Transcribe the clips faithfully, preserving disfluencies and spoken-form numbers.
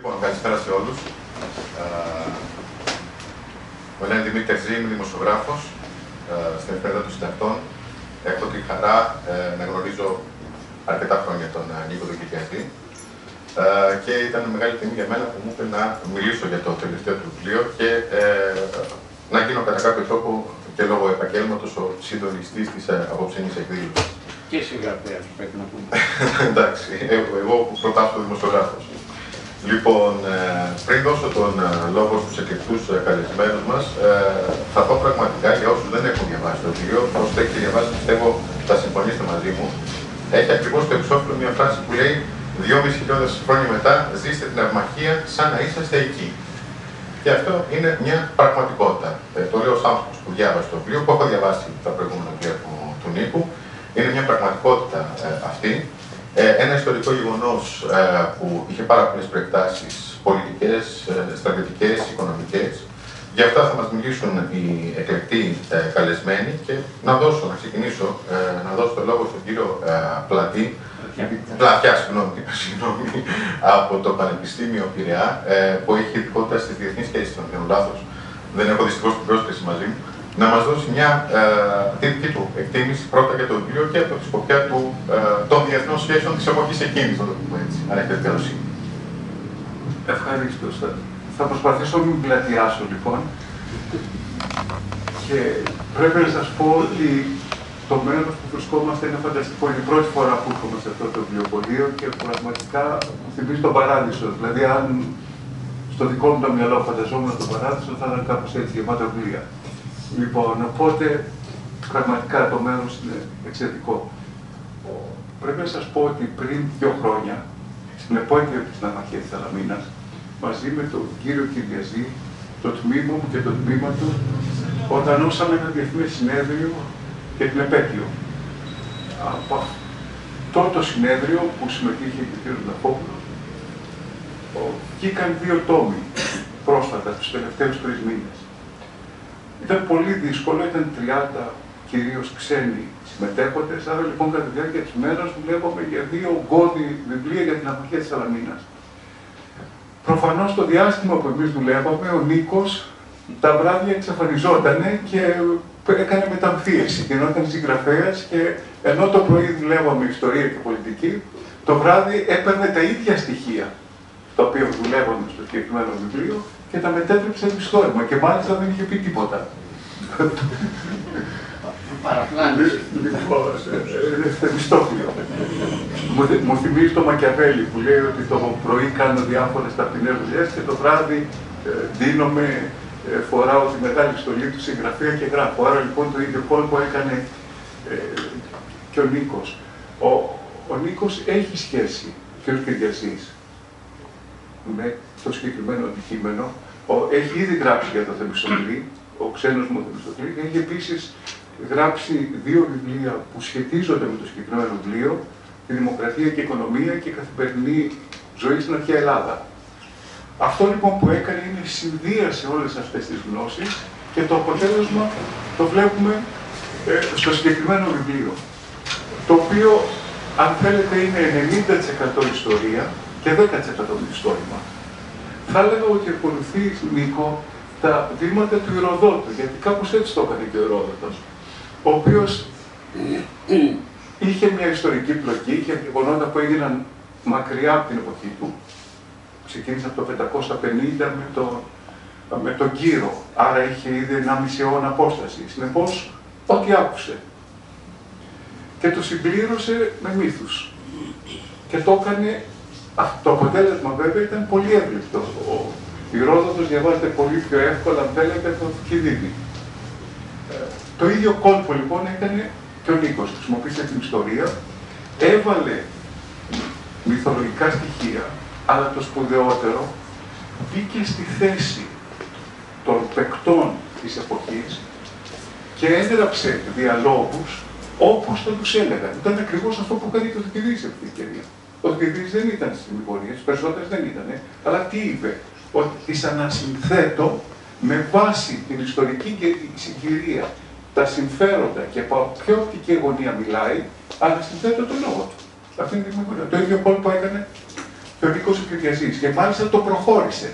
Λοιπόν, καλησπέρα σε όλους. Με λένε Δημήτρη Τερζή, είμαι δημοσιογράφος στην Εφημερίδα των Συντακτών. Έχω τη χαρά να γνωρίζω αρκετά χρόνια τον Νίκο τον Κυριαζή και ήταν μεγάλη τιμή για μένα που μου είπε να μιλήσω για το τελευταίο του βιβλίο και να γίνω κατά κάποιο τρόπο και λόγω επαγγέλματος ο συντονιστής της απόψινής εκδήλωσης. Και συγγραφέας, πρέπει να πούμε. Εντάξει, εγώ που προτάσω δημοσιογράφος. Λοιπόν, πριν δώσω τον λόγο στους εκλεκτούς καλεσμένους μας, θα πω πραγματικά για όσους δεν έχουν διαβάσει το βιβλίο, όσους το έχετε διαβάσει, πιστεύω θα συμφωνήσετε μαζί μου. Έχει ακριβώς το εξώφυλλο μια φράση που λέει δυόμισι χιλιάδες χρόνια μετά, ζήστε την αυμαχία σαν να είσαστε εκεί. Και αυτό είναι μια πραγματικότητα. Το λέω ως άνθρωπος που διάβασε το βιβλίο, που έχω διαβάσει τα προηγούμενα βιβλία του, του Νίκου. Είναι μια πραγματικότητα αυτή. Ένα ιστορικό γεγονός που είχε πάρα πολλές προεκτάσεις πολιτικές, στρατιωτικές, οικονομικές. Γι' αυτά θα μας μιλήσουν οι εκλεκτοί καλεσμένοι και να δώσω, να ξεκινήσω, να δώσω το λόγο στον κύριο Πλατή, Πλατιά, συγγνώμη, συγγνώμη, από το Πανεπιστήμιο Πειραιά, που έχει ειδικότητα στις διεθνείς σχέσεις, αν δεν κάνω λάθος. Δεν έχω δυστυχώς την πρόσκληση μαζί μου. Να μας δώσει μια ε, δική του εκτίμηση πρώτα για το βιβλίο και από τη σκοπιά του, ε, των διεθνών σχέσεων της εποχής εκείνης, να το πούμε έτσι, αν έχετε καλοσύνη. Ευχαριστώ. Θα προσπαθήσω να μην πλατιάσω λοιπόν. Και πρέπει να σας πω ότι το μέρος που βρισκόμαστε είναι φανταστικό. Είναι η πρώτη φορά που έρχομαι σε αυτό το βιβλιοπωλείο και πραγματικά μου θυμίζει τον παράδεισο. Δηλαδή, αν στο δικό μου το μυαλό φανταζόμουν τον παράδεισο, θα ήταν κάπως έτσι, γεμάτα βιβλία. Λοιπόν, οπότε πραγματικά το μέρος είναι εξαιρετικό. Πρέπει να σας πω ότι πριν δύο χρόνια, στην επέτειο της Ναυμαχίας της Σαλαμίνας, μαζί με τον κύριο Κυριαζή, το τμήμα μου και το τμήμα του, οργανώσαμε ένα διεθνές συνέδριο για την επέτειο. Από αυτό το συνέδριο που συμμετείχε και ο κύριος Λαφόπουλος, βγήκαν δύο τόμοι πρόσφατα, τους τελευταίους τρεις μήνες. Ήταν πολύ δύσκολο, ήταν τριάντα κυρίως ξένοι συμμετέχοντες, άρα λοιπόν κατά τη διάρκεια της μέρας δουλεύαμε για δύο γκώδη βιβλία για την Ναυμαχία της Σαλαμίνας. Προφανώς το διάστημα που εμείς δουλεύαμε, ο Νίκος τα βράδια εξαφανιζότανε και έκανε μεταμφίεση, γινόταν συγγραφέας και ενώ το πρωί δουλεύαμε ιστορία και πολιτική, το βράδυ έπαιρνε τα ίδια στοιχεία τα οποία δουλεύαμε στο συγκεκριμένο βιβλίο και τα μετέτρεψε μισθόρημα και μάλιστα δεν είχε πει τίποτα. Παραπλάνηση. Λοιπόν, μισθόφυλλο. Μου θυμίζει το Μακιαβέλη που λέει ότι το πρωί κάνω διάφορες ταπεινές δουλειές και το βράδυ δίνομαι, φοράω τη μεγάλη στολή του συγγραφέα και γράφω. Άρα λοιπόν το ίδιο κόλπο έκανε και ο Νίκος. Ο, ο Νίκος έχει σχέση, ο κ. Κυριαζής, με το συγκεκριμένο αντικείμενο. Ο, έχει ήδη γράψει για το Θεμιστοκλή, ο ξένος μου Θεμιστοκλή, και έχει επίσης γράψει δύο βιβλία που σχετίζονται με το συγκεκριμένο βιβλίο, τη Δημοκρατία και η Οικονομία και η Καθημερινή Ζωή στην Αρχαία Ελλάδα. Αυτό λοιπόν που έκανε είναι συνδύασε όλες αυτές τις γνώσεις και το αποτέλεσμα το βλέπουμε ε, στο συγκεκριμένο βιβλίο, το οποίο αν θέλετε είναι ενενήντα τοις εκατό ιστορία και δέκα τοις εκατό μυθιστόρημα. Θα έλεγα ότι ακολουθεί, Νίκο, τα βήματα του Ηροδότου, γιατί κάπως έτσι το έκανε και ο Ηρόδοτος, ο οποίος είχε μια ιστορική πλοκή, είχε γεγονότα που έγιναν μακριά από την εποχή του. Ξεκίνησε από το πεντακόσια πενήντα με, το, με τον Κύρο, άρα είχε ήδη ενάμιση αιώνα απόσταση. Συνεπώς, ό,τι άκουσε. Και το συμπλήρωσε με μύθους. Και το έκανε. Το αποτέλεσμα βέβαια ήταν πολύ εύληπτο. Ο Ηρόδοτος διαβάζεται πολύ πιο εύκολα, αν θέλετε, από το Θουκυδίδη. Ε, το ίδιο κόλπο λοιπόν έκανε και ο Νίκος. Χρησιμοποίησε την ιστορία, έβαλε μυθολογικά στοιχεία, αλλά το σπουδαιότερο μπήκε στη θέση των παικτών της εποχής και έγραψε διαλόγους όπως θα τους έλεγαν. Ήταν ακριβώς αυτό που έκανε και ο Θουκυδίδης σε αυτή την ευκαιρία. Ο Θουκυδίδης δεν ήταν στις δημιουργίες, τις περισσότερες δεν ήταν, αλλά τι είπε, ότι τις ανασυνθέτω με βάση την ιστορική συγκυρία, τα συμφέροντα και από ποια οπτική γωνία μιλάει, ανασυνθέτω τον λόγο του. Αυτή είναι η δημιουργία. Το ίδιο κόλπο έκανε το δίκος εκκλησίας και μάλιστα το προχώρησε.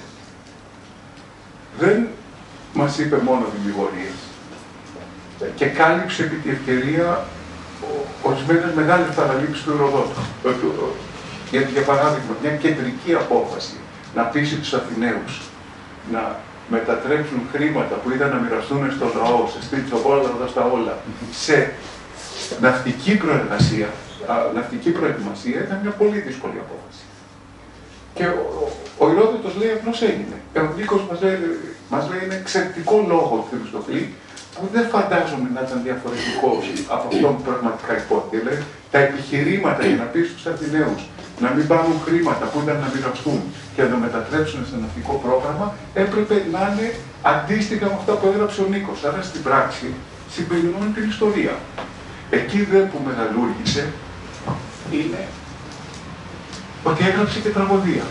Δεν μας είπε μόνο δημιουργίες και κάλυψε επί τη ευκαιρία ορισμένες μεγάλες παραλήψεις του Ηροδότου. Γιατί, για παράδειγμα, μια κεντρική απόφαση να πείσει τους Αθηναίους να μετατρέψουν χρήματα που ήταν να μοιραστούν στο λαό, σε στριτσοβόλαδα στα όλα, σε ναυτική προεργασία, ναυτική προετοιμασία, ήταν μια πολύ δύσκολη απόφαση. Και ο, ο Ηρόδοτος λέει απλώς έγινε. Ο Νίκος μας λέει, μας λέει ένα εξαιρετικό λόγο του Θεμιστοκλή, που δεν φαντάζομαι να ήταν διαφορετικό από αυτό που πραγματικά υπόθηκε. Λέει, τα επιχειρήματα για να πείσει τους Αθηναίους να μην πάρουν χρήματα που ήταν να μοιραστούν και να το μετατρέψουν σε ναυτικό πρόγραμμα, έπρεπε να είναι αντίστοιχα με αυτά που έγραψε ο Νίκος. Άρα στην πράξη συμπεριλαμβάνει την ιστορία. Εκεί δε που μεγαλούργησε είναι ότι έγραψε και τραγωδία.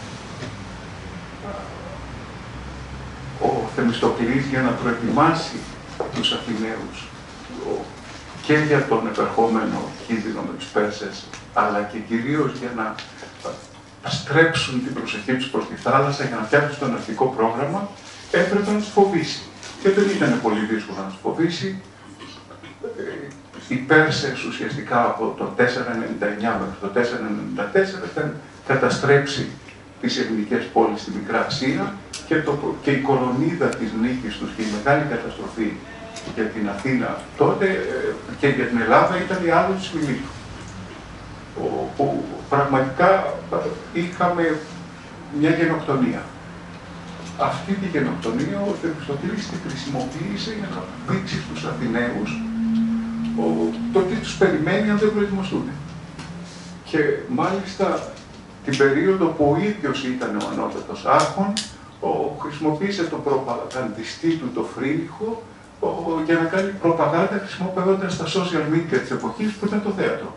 Ο Θεμιστοκλής, για να προετοιμάσει τους Αθηναίους και για τον επερχόμενο κίνδυνο με τους Πέρσες, αλλά και κυρίως για να στρέψουν την προσοχή τους προς τη θάλασσα, για να φτιάξουν το ναυτικό πρόγραμμα, έπρεπε να τους φοβήσει. Και δεν ήταν πολύ δύσκολο να τους φοβήσει. Οι Πέρσες ουσιαστικά από το τετρακόσια ενενήντα εννιά μέχρι το τετρακόσια ενενήντα τέσσερα είχαν καταστρέψει τις ελληνικές πόλεις στη Μικρά Ασία και, το, και η κορονίδα της νίκης τους και η μεγάλη καταστροφή για την Αθήνα τότε και για την Ελλάδα ήταν η άδεια της Μιλήτου. Που πραγματικά είχαμε μια γενοκτονία. Αυτή τη γενοκτονία ο Θεμιστοκλής τη χρησιμοποίησε για να δείξει στους Αθηναίους το τι τους περιμένει αν δεν προετοιμαστούν. Και μάλιστα την περίοδο που ο ίδιος ήταν ο ανώτατος άρχον, χρησιμοποίησε τον προπαγανδιστή του, το Φρύλιχο, για να κάνει προπαγάνδα χρησιμοποιώντας τα social media της εποχής που ήταν το θέατρο.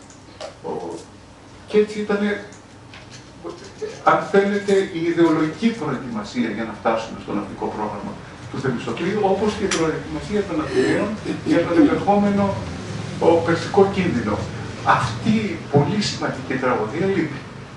Και έτσι ήταν, αν θέλετε, η ιδεολογική προετοιμασία για να φτάσουμε στο ναυτικό πρόγραμμα του Θεμιστοκλή, όπως και η προετοιμασία των Αθηναίων για τον επερχόμενο ο περσικό κίνδυνο. Αυτή η πολύ σημαντική τραγωδία λείπει.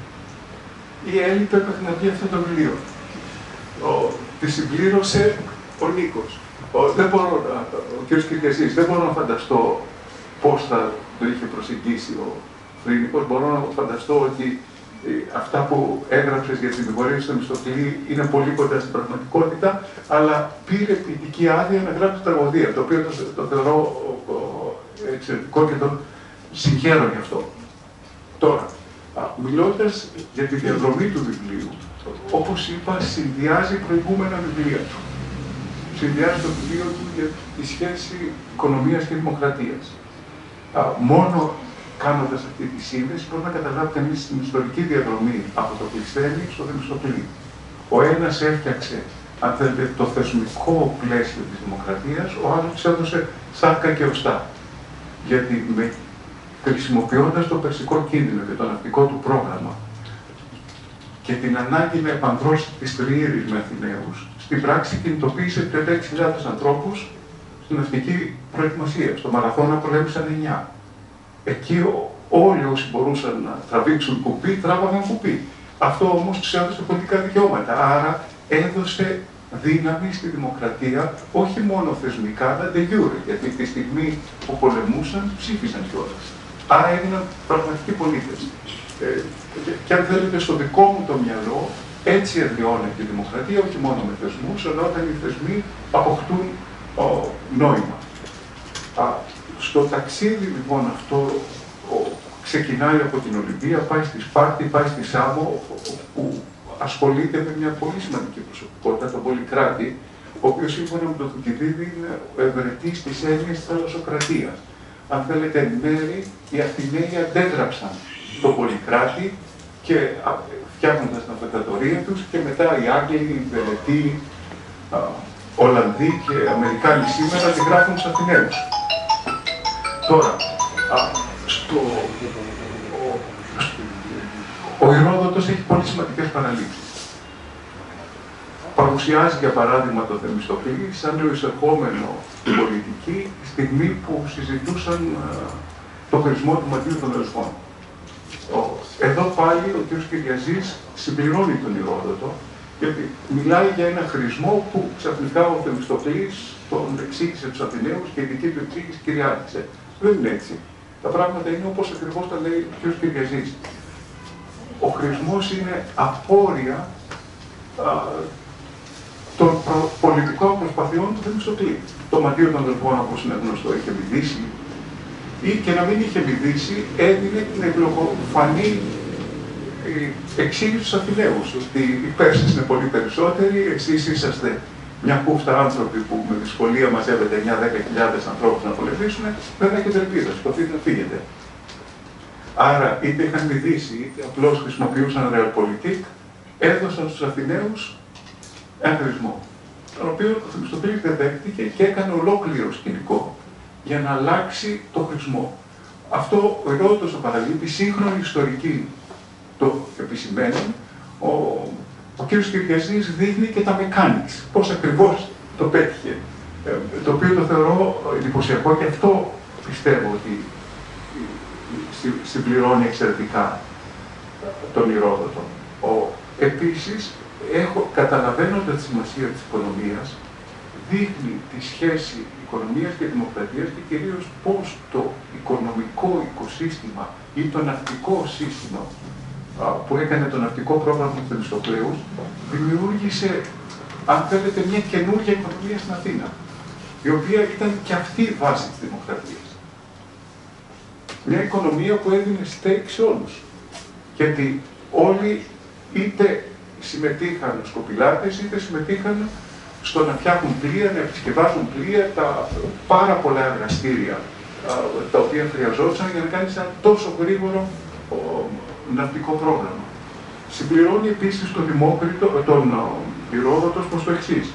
Ή έλειπε μέχρι να βγει αυτό το βιβλίο. Ο, τη συμπλήρωσε ο Νίκος. Ο, δεν μπορώ να, ο κ. Κυριασής, δεν μπορώ να φανταστώ πώς θα το είχε προσεγγίσει ο Φρύλικος. Μπορώ να φανταστώ ότι ε, αυτά που έγραψες για την δημιουργία στο Θεμιστοκλή είναι πολύ κοντά στην πραγματικότητα, αλλά πήρε ποιητική άδεια να γράψει τραγωδία, το οποίο το, το θεωρώ ο, ο, εξαιρετικό και τον συγχαίρω γι' αυτό. Τώρα, μιλώντας για τη διαδρομή του βιβλίου, όπως είπα, συνδυάζει προηγούμενα βιβλία του. Συνδυάζει το βιβλίο του για τη σχέση οικονομίας και δημοκρατίας. Α, μόνο κάνοντας αυτή τη σύνδεση, μπορεί να καταλάβετε εμείς την ιστορική διαδρομή από το Κλεισθένη στο Θεμιστοκλή. Ο ένας έφτιαξε, αν θέλετε, το θεσμικό πλαίσιο της δημοκρατίας, ο άλλος της έδωσε σάρκα και οστά. Γιατί με χρησιμοποιώντας το περσικό κίνδυνο και το ναυτικό του πρόγραμμα και την ανάγκη να επανδρώσει τις Τριήρης με Αθηναίους, στην πράξη κινητοποίησε τριάντα έξι χιλιάδες ανθρώπους στην ναυτική προετοιμασία. Στο Μαραθώνα πολέμησαν εννιά. Εκεί όλοι όσοι μπορούσαν να τραβήξουν κουπί, τράβαγαν κουπί. Αυτό όμως τους έδωσε πολιτικά δικαιώματα. Άρα έδωσε δύναμη στη δημοκρατία, όχι μόνο θεσμικά, αλλά de jure, γιατί τη στιγμή που πολεμούσαν, ψήφισαν κιόλας. Άρα έγιναν πραγματικοί πολίτες. Ε, και, και αν θέλετε, στο δικό μου το μυαλό, έτσι εδραιώνεται η δημοκρατία, όχι μόνο με θεσμούς, αλλά όταν οι θεσμοί αποκτούν ο, νόημα. Α, στο ταξίδι λοιπόν αυτό ο, ξεκινάει από την Ολυμπία, πάει στη Σπάρτη, πάει στη Σάμο, που ασχολείται με μια πολύ σημαντική προσωπικότητα, τον Πολυκράτη, ο οποίος σύμφωνα με τον Θουκυδίδη είναι ο ευρετής της έννοιας της θαλασσοκρατίας. Αν θέλετε, εν μέρει, οι Αθηναίοι αντέγραψαν τον Πολυκράτη και φτιάχνοντας τα φετατορία τους και μετά οι Άγγλοι, οι Βελετοί, Ολλανδοί και Αμερικάνοι σήμερα τη γράφουν στους Αθηναίους. Τώρα, α, στο, ο, ο Ηρόδοτος έχει πολύ σημαντικές παραλήψεις. Παρουσιάζει, για παράδειγμα, το Θεμιστοκλή σαν νεοεισερχόμενο στην πολιτική τη στιγμή που συζητούσαν α, το χρησμό του Μαντίου των Δεσπών. εδώ πάλι ο κ. Κυριαζής συμπληρώνει τον Ηρόδοτο, γιατί μιλάει για ένα χρησμό που ξαφνικά ο Θεμιστοκλής τον εξήγησε τους Αθηναίους και η δική του εξήγηση κυριάρχησε. Δεν είναι έτσι. Τα πράγματα είναι όπως ακριβώς τα λέει ο κ. Κυριαζής. Ο χρησμός είναι απόρρια α, των προ... πολιτικών προσπαθειών του Θεμιστοκλή. Το Ματείο των Δελφών, όπως είναι γνωστό, είχε μηδήσει, ή και να μην είχε μηδήσει, έδινε την ευλογοφανή εξήγηση στους Αθηναίους, ότι οι Πέρσες είναι πολύ περισσότεροι, εσείς είσαστε μια κούφτα άνθρωποι που με δυσκολία μαζεύετε εννιά με δέκα χιλιάδες ανθρώπους να πολεμήσουν, δεν έχετε ελπίδα, σκοτείτε να φύγετε. Άρα, είτε είχαν μηδήσει, είτε απλώς χρησιμοποιούσαν realpolitik, έδωσαν στους Αθηναίους ένα χρησμό, τον οποίο ο Θεμιστοκλής δεν δέχτηκε και έκανε ολόκληρο σκηνικό για να αλλάξει το χρησμό. Αυτό ο Ηρόδοτος το παραλείπει, σύγχρονοι ιστορικοί το επισημαίνουν, ο, ο κ. Κυριαζής δείχνει και τα mechanics, πώς ακριβώς το πέτυχε, ε, το οποίο το θεωρώ εντυπωσιακό και αυτό πιστεύω ότι συμπληρώνει εξαιρετικά τον Ηρόδοτο. Ο, επίσης, έχω, καταλαβαίνοντας τη σημασία της οικονομίας, δείχνει τη σχέση οικονομίας και δημοκρατίας και κυρίως πώς το οικονομικό οικοσύστημα ή το ναυτικό σύστημα α, που έκανε το ναυτικό πρόγραμμα του Θεμιστοκλέους δημιούργησε, αν θέλετε, μια καινούργια οικονομία στην Αθήνα, η οποία ήταν και αυτή η βάση της δημοκρατίας. Μια οικονομία που έδινε στέικ σε όλους. Γιατί όλοι είτε συμμετείχαν σκοπιλάτες, είτε συμμετείχαν στο να φτιάχνουν πλοία, να επισκευάζουν πλοία, τα πάρα πολλά εργαστήρια τα οποία χρειαζόταν για να κάνει ένα τόσο γρήγορο ο, ναυτικό πρόγραμμα. Συμπληρώνει επίσης τον Δημόκριτο, τον Ηρόδοτο προς το εξής.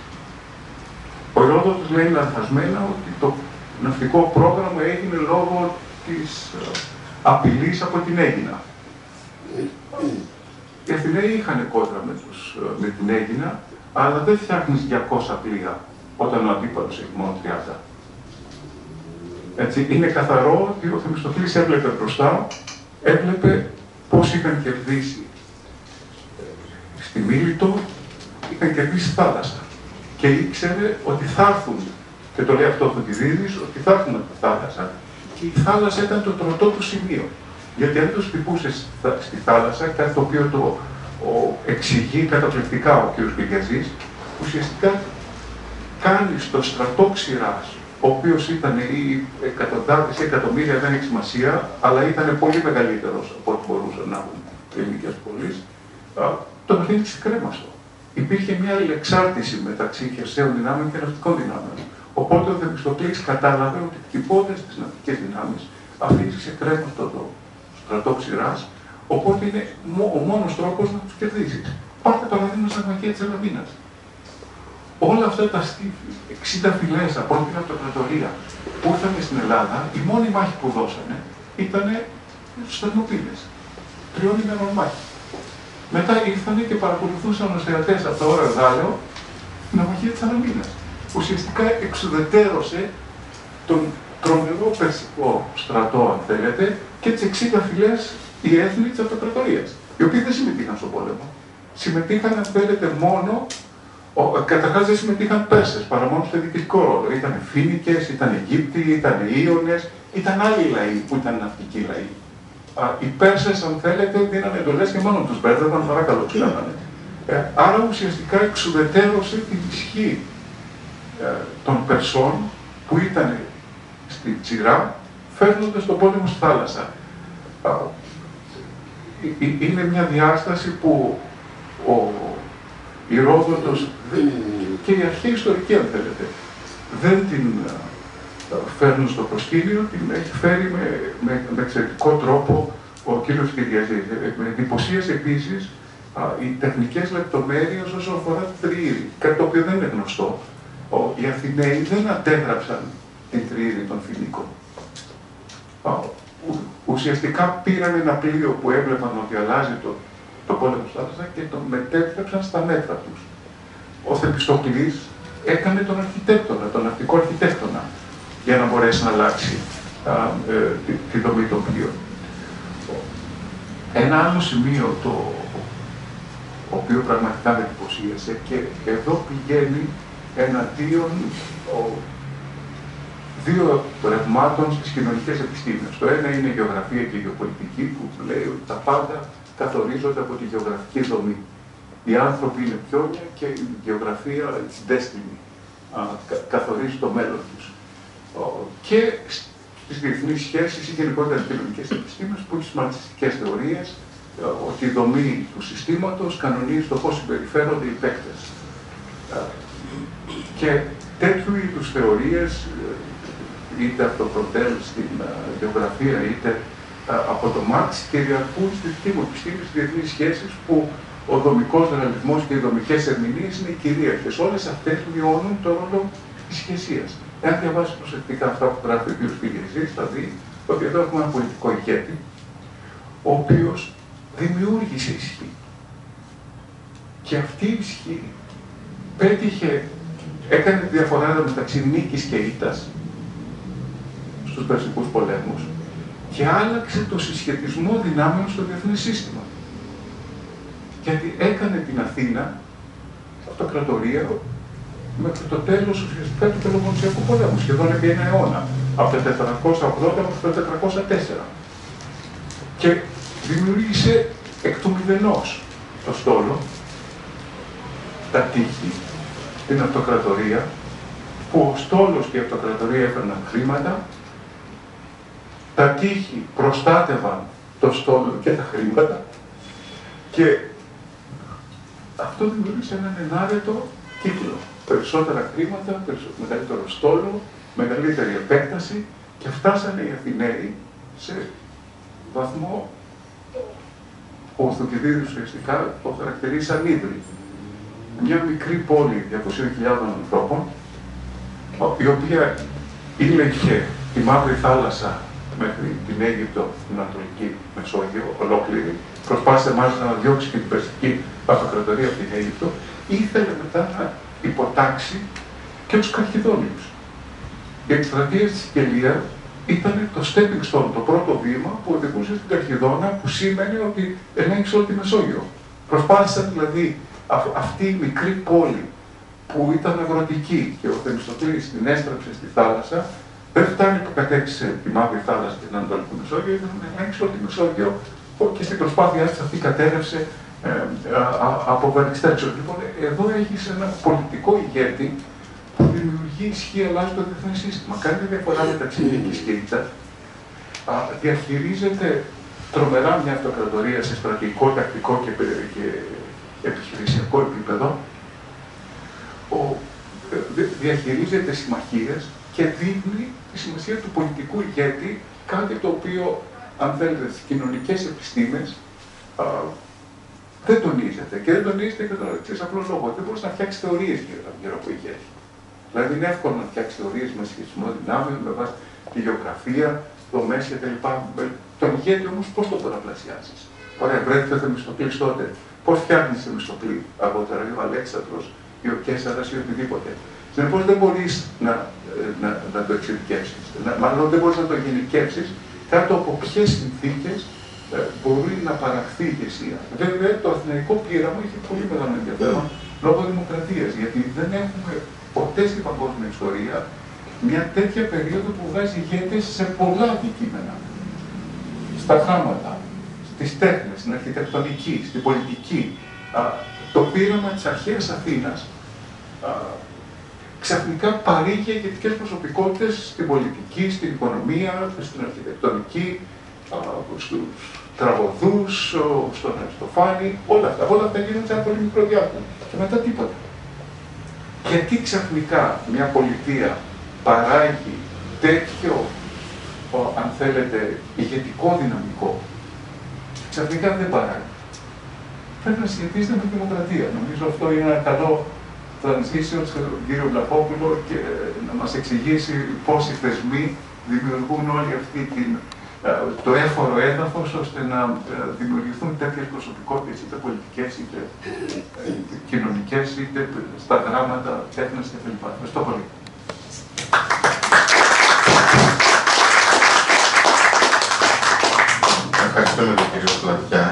Ο Ηρόδοτος λέει λανθασμένα ότι το ναυτικό πρόγραμμα έγινε λόγω της απειλής από την Αίγινα. Οι Αθηναίοι είχαν κόντρα με, τους, με την Αίγινα, αλλά δεν φτιάχνεις διακόσια πλοία όταν ο αντίπαλος έχει μόνο τριάντα. Έτσι, είναι καθαρό ότι ο Θεμιστοκλής έβλεπε μπροστά, έβλεπε πώς είχαν κερδίσει στη Μίλητο, είχαν κερδίσει θάλασσα. Και ήξερε ότι θα έρθουν, και το λέει αυτό ο Θωτιδίδης, ότι θα έρθουν από τη θάλασσα. Και η θάλασσα ήταν το τροτό του σημείο. Γιατί αν το χτυπούσε στη θάλασσα, κάτι το οποίο το ο, εξηγεί καταπληκτικά ο κ. Κυριαζής, ουσιαστικά κάνει στο στρατό ξηράς, ο οποίος ήταν οι εκατοντάδες ή εκατομμύρια, δεν έχει σημασία, αλλά ήταν πολύ μεγαλύτερος από ό,τι μπορούσαν να έχουν ελληνικές πόλεις, το αφήνει ξεκρέμαστο. Υπήρχε μια αλληλεξάρτηση μεταξύ χερσαίων δυνάμεων και ναυτικών δυνάμεων. Οπότε ο Θεμιστοκλής κατάλαβε ότι χτυπώντας τις ναυτικές δυνάμεις, αφήνει ξεκρέμαστο το στρατό ξηράς, οπότε είναι ο μόνος τρόπος να τους κερδίσεις. Πάρτε παραδείγμα στα ναυαγεία της Ελαμίνας. Όλα αυτά τα εξήντα φυλές από την αυτοκρατορία που ήρθαν στην Ελλάδα, η μόνη μάχη που δώσανε ήταν στους Θερμοπύλες. Τριών ημερών μάχη. Μετά ήρθαν και παρακολουθούσαν ως θεατές από το Ωραίο Δάλεο την ναυαγία της Αλαμίνας. Ουσιαστικά εξουδετέρωσε τον τρομερό περσικό στρατό, αν θέλετε, και τις εξήντα φυλές οι έθνη της αυτοκρατορίας, οι οποίοι δεν συμμετείχαν στον πόλεμο. Συμμετείχαν, αν θέλετε, μόνο. Καταρχάς δεν συμμετείχαν Πέρσες, παρά μόνο στο διοικητικό ρόλο. Ήταν Φοίνικες, ήταν Αιγύπτιοι, ήταν Ίωνες, ήταν άλλοι λαοί που ήταν ναυτικοί λαοί. Α, οι Πέρσες, αν θέλετε, δίνανε εντολές και μόνο τους μπέρδευαν, παρακαλώ, τους κάνανε. Ε, άρα ουσιαστικά εξουδετέρωσε την ισχύ ε, των Περσών που ήταν στη Τσιρά, φέρνοντας τον πόλεμο στη θάλασσα. Α, είναι μια διάσταση που ο Ηρόδοτος και οι αρχαίοι ιστορικοί, αν θέλετε, δεν την φέρνουν στο προσκήνιο, την έχει φέρει με, με, με εξαιρετικό τρόπο ο κύριος Κυριαζής. Με εντυπωσίασε επίσης α, οι τεχνικές λεπτομέρειες όσον αφορά το τριήρη, κάτι το οποίο δεν είναι γνωστό. Ο, οι Αθηναίοι δεν αντέγραψαν την τριήρη των Φοινίκων. Α, ου, ουσιαστικά πήραν ένα πλοίο που έβλεπαν ότι αλλάζει το το πόλεμο στη θάλασσα και τον μετέτρεψαν στα μέτρα τους. Ο Θεμιστοκλής έκανε τον αρχιτέκτονα, τον ναυτικό αρχιτέκτονα, για να μπορέσει να αλλάξει α, ε, τη, τη δομή των πλοίων. Ένα άλλο σημείο το οποίο πραγματικά με εντυπωσίασε και εδώ πηγαίνει εναντίον ο, δύο ρευμάτων στις κοινωνικές επιστήμες. Το ένα είναι η γεωγραφία και η γεωπολιτική που λέει ότι τα πάντα καθορίζονται από τη γεωγραφική δομή. Οι άνθρωποι είναι πιόνια και η γεωγραφία, it's destiny, καθορίζει το μέλλον τους. Και στις διεθνείς σχέσεις ή γενικότερα κοινωνικές επιστήμες που έχει μαρξιστικές θεωρίες ότι η δομή του συστήματος κανονίζει το πώς συμπεριφέρονται οι παίκτες. Και τέτοιου είδους θεωρίες, είτε από το Προντέλ στην γεωγραφία, είτε από το Μάρξ, κυριαρχούν στη δική μου επιστήμη στις διεθνείς σχέσεις που ο δομικός ρεαλισμός και οι δομικές ερμηνείες είναι κυρίαρχες. Όλες αυτές μειώνουν το ρόλο της ηγεσίας. Εάν διαβάσει προσεκτικά αυτά που γράφει ο κ. Πηγεζής, θα δει ότι εδώ έχουμε ένα πολιτικό ηγέτη, ο οποίος δημιούργησε ισχύ. Και αυτή η ισχύ πέτυχε, έκανε τη διαφορά μεταξύ νίκης και ήττας στους περσικούς πολέμους και άλλαξε το συσχετισμό δυνάμεων στο διεθνές σύστημα. Γιατί έκανε την Αθήνα αυτοκρατορία μέχρι το τέλος ουσιαστικά του Πελοποννησιακού πολέμου, σχεδόν επί ένα αιώνα, από το τετρακόσια ογδόντα μέχρι το τετρακόσια τέσσερα. Και δημιούργησε εκ του μηδενός το στόλο, τα τείχη, την αυτοκρατορία, που ο στόλος και η αυτοκρατορία έφερναν χρήματα, τα τείχη προστάτευαν το στόλο και τα χρήματα και αυτό δημιούργησε έναν ενάρετο κύκλο. Περισσότερα χρήματα, περισσότερο, μεγαλύτερο στόλο, μεγαλύτερη επέκταση και φτάσανε οι Αθηναίοι σε βαθμό που ο Θουκυδίδης ουσιαστικά το χαρακτηρίζει σαν Ίδρυ. Μια μικρή πόλη διακόσιες χιλιάδες ανθρώπων, η οποία ήλεγχε τη Μαύρη Θάλασσα μέχρι την Αίγυπτο, την Ανατολική Μεσόγειο, ολόκληρη, προσπάθησε μάλιστα να διώξει και την Περσική Αυτοκρατορία από την Αίγυπτο, ήθελε μετά να υποτάξει και τους Καρχιδόνιους. Η εκστρατεία στη Σικελία ήταν το stepping stone, το πρώτο βήμα που οδηγούσε στην Καρχιδόνα, που σήμαινε ότι ελέγχησε όλη τη Μεσόγειο. Προσπάθησαν δηλαδή αυτή η μικρή πόλη που ήταν αγροτική και ο Θεμιστοκλής την έστρεψε στη θάλασσα, δεν φτάνει που κατέξυσε τη Μαύρη Θάλασσα στην Ανατολική Μεσόγειο, ήταν να ελέγξει όλη τη Μεσόγειο και στην προσπάθειά της αυτή κατέρευσε ε, α, από Βερξτέξιο. Λοιπόν, εδώ έχεις ένα πολιτικό ηγέτη που δημιουργεί ισχύ, αλλάζει το διεθνές σύστημα. Κάνει τη διαφορά μεταξύ νίκης και ήττας. Διαχειρίζεται τρομερά μια αυτοκρατορία σε στρατηγικό, τακτικό και, και επιχειρησιακό επίπεδο. Ο, διαχειρίζεται συμμαχίες και δείχνει τη σημασία του πολιτικού ηγέτη, κάτι το οποίο, αν θέλετε, στις κοινωνικές επιστήμες α, δεν τονίζεται. Και δεν τονίζεται και τον εξής απλό λόγο. Δεν μπορείς να φτιάξεις θεωρίες γύρω από ηγέτη. Δηλαδή, είναι εύκολο να φτιάξεις θεωρίες με σχετισμό δυνάμεων, με βάση τη γεωγραφία, δομές κτλ. Τον ηγέτη όμως πώς το πολλαπλασιάζεις. Ωραία, βρέθηκε ο Θεμιστοκλής τότε. Πώς φτιάχνεις Θεμιστοκλή αργότερα, ή ο Αλέξανδρος, ή ο Καίσαρας, ή οτιδήποτε. Συνεπώς δεν μπορείς να, να, να το εξειδικεύσεις. Μάλλον δεν μπορείς να το γενικεύσεις κάτω από ποιες συνθήκες ε, μπορεί να παραχθεί η ηγεσία. Βέβαια, το αθηναϊκό πείραμα έχει πολύ μεγάλο ενδιαφέρον λόγω δημοκρατίας, γιατί δεν έχουμε ποτέ στην παγκόσμια ιστορία μια τέτοια περίοδο που βγάζει ηγέτες σε πολλά αντικείμενα. Στα γράμματα, στις τέχνες, στην αρχιτεκτονική, στην πολιτική. Α, το πείραμα της αρχαίας Αθήνας α, ξαφνικά παρήγε ηγετικές προσωπικότητες στην πολιτική, στην οικονομία, στην αρχιτεκτονική, α, στους τραγωδούς, στον Αριστοφάνη, όλα αυτά. Όλα αυτά γίνονται σε ένα πολύ μικρό διάστημα. Και μετά τίποτα. Γιατί ξαφνικά μια πολιτεία παράγει τέτοιο, αν θέλετε, ηγετικό δυναμικό, ξαφνικά δεν παράγει. Πρέπει να σχετίζεται με τη δημοκρατία. Νομίζω αυτό είναι ένα καλό transition στον κύριο Βλαχόπουλο και να μας εξηγήσει πώς οι θεσμοί δημιουργούν όλη αυτή την, το έφορο έδαφος ώστε να δημιουργηθούν τέτοιες προσωπικότητες, είτε πολιτικές, είτε κοινωνικές, είτε στα γράμματα, τέχνες κτλ. Ευχαριστώ πολύ. Ευχαριστούμε τον κύριο Πλατιά.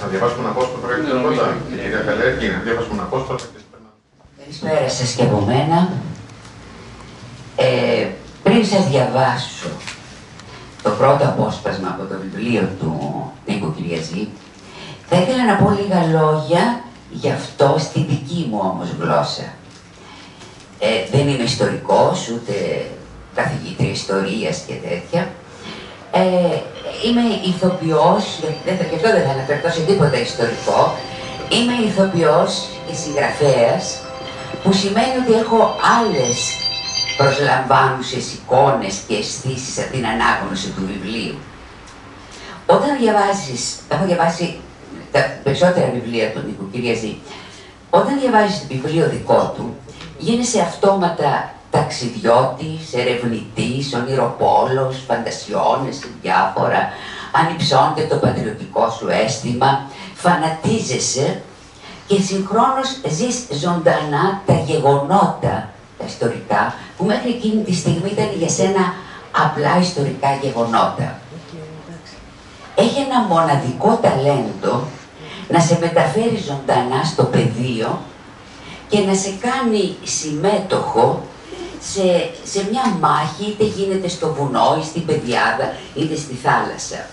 να διαβάσουμε ένα απόσπασμα για την πρώτα. Κυρία Καλέργη, να διαβάσουμε ένα απόσπασμα. Καλησπέρα σας και από μένα. Ε, πριν σας διαβάσω το πρώτο απόσπασμα από το βιβλίο του Νίκου Κυριαζή, θα ήθελα να πω λίγα λόγια γι' αυτό στη δική μου όμως γλώσσα. Ε, δεν είμαι ιστορικός, ούτε καθηγήτρια ιστορίας και τέτοια. Ε, είμαι ηθοποιός, δεν θα, και αυτό δεν θα αναφερθώ σε τίποτα ιστορικό. Είμαι ηθοποιός και συγγραφέας, που σημαίνει ότι έχω άλλες προσλαμβάνουσες εικόνες και αισθήσεις από την ανάγνωση του βιβλίου. Όταν διαβάζεις, έχω διαβάσει τα περισσότερα βιβλία του Νίκου Κυριαζή, όταν διαβάζεις το βιβλίο δικό του, γίνεσαι αυτόματα ταξιδιώτης, ερευνητής, ονειροπόλος, φαντασιώνες, διάφορα, ανυψώνεται το πατριωτικό σου αίσθημα, φανατίζεσαι και συγχρόνως ζεις ζωντανά τα γεγονότα, τα ιστορικά, που μέχρι εκείνη τη στιγμή ήταν για σένα απλά ιστορικά γεγονότα. Έχει ένα μοναδικό ταλέντο να σε μεταφέρει ζωντανά στο πεδίο και να σε κάνει συμμέτοχο σε, σε μια μάχη, είτε γίνεται στο βουνό ή στην πεδιάδα, είτε στη θάλασσα.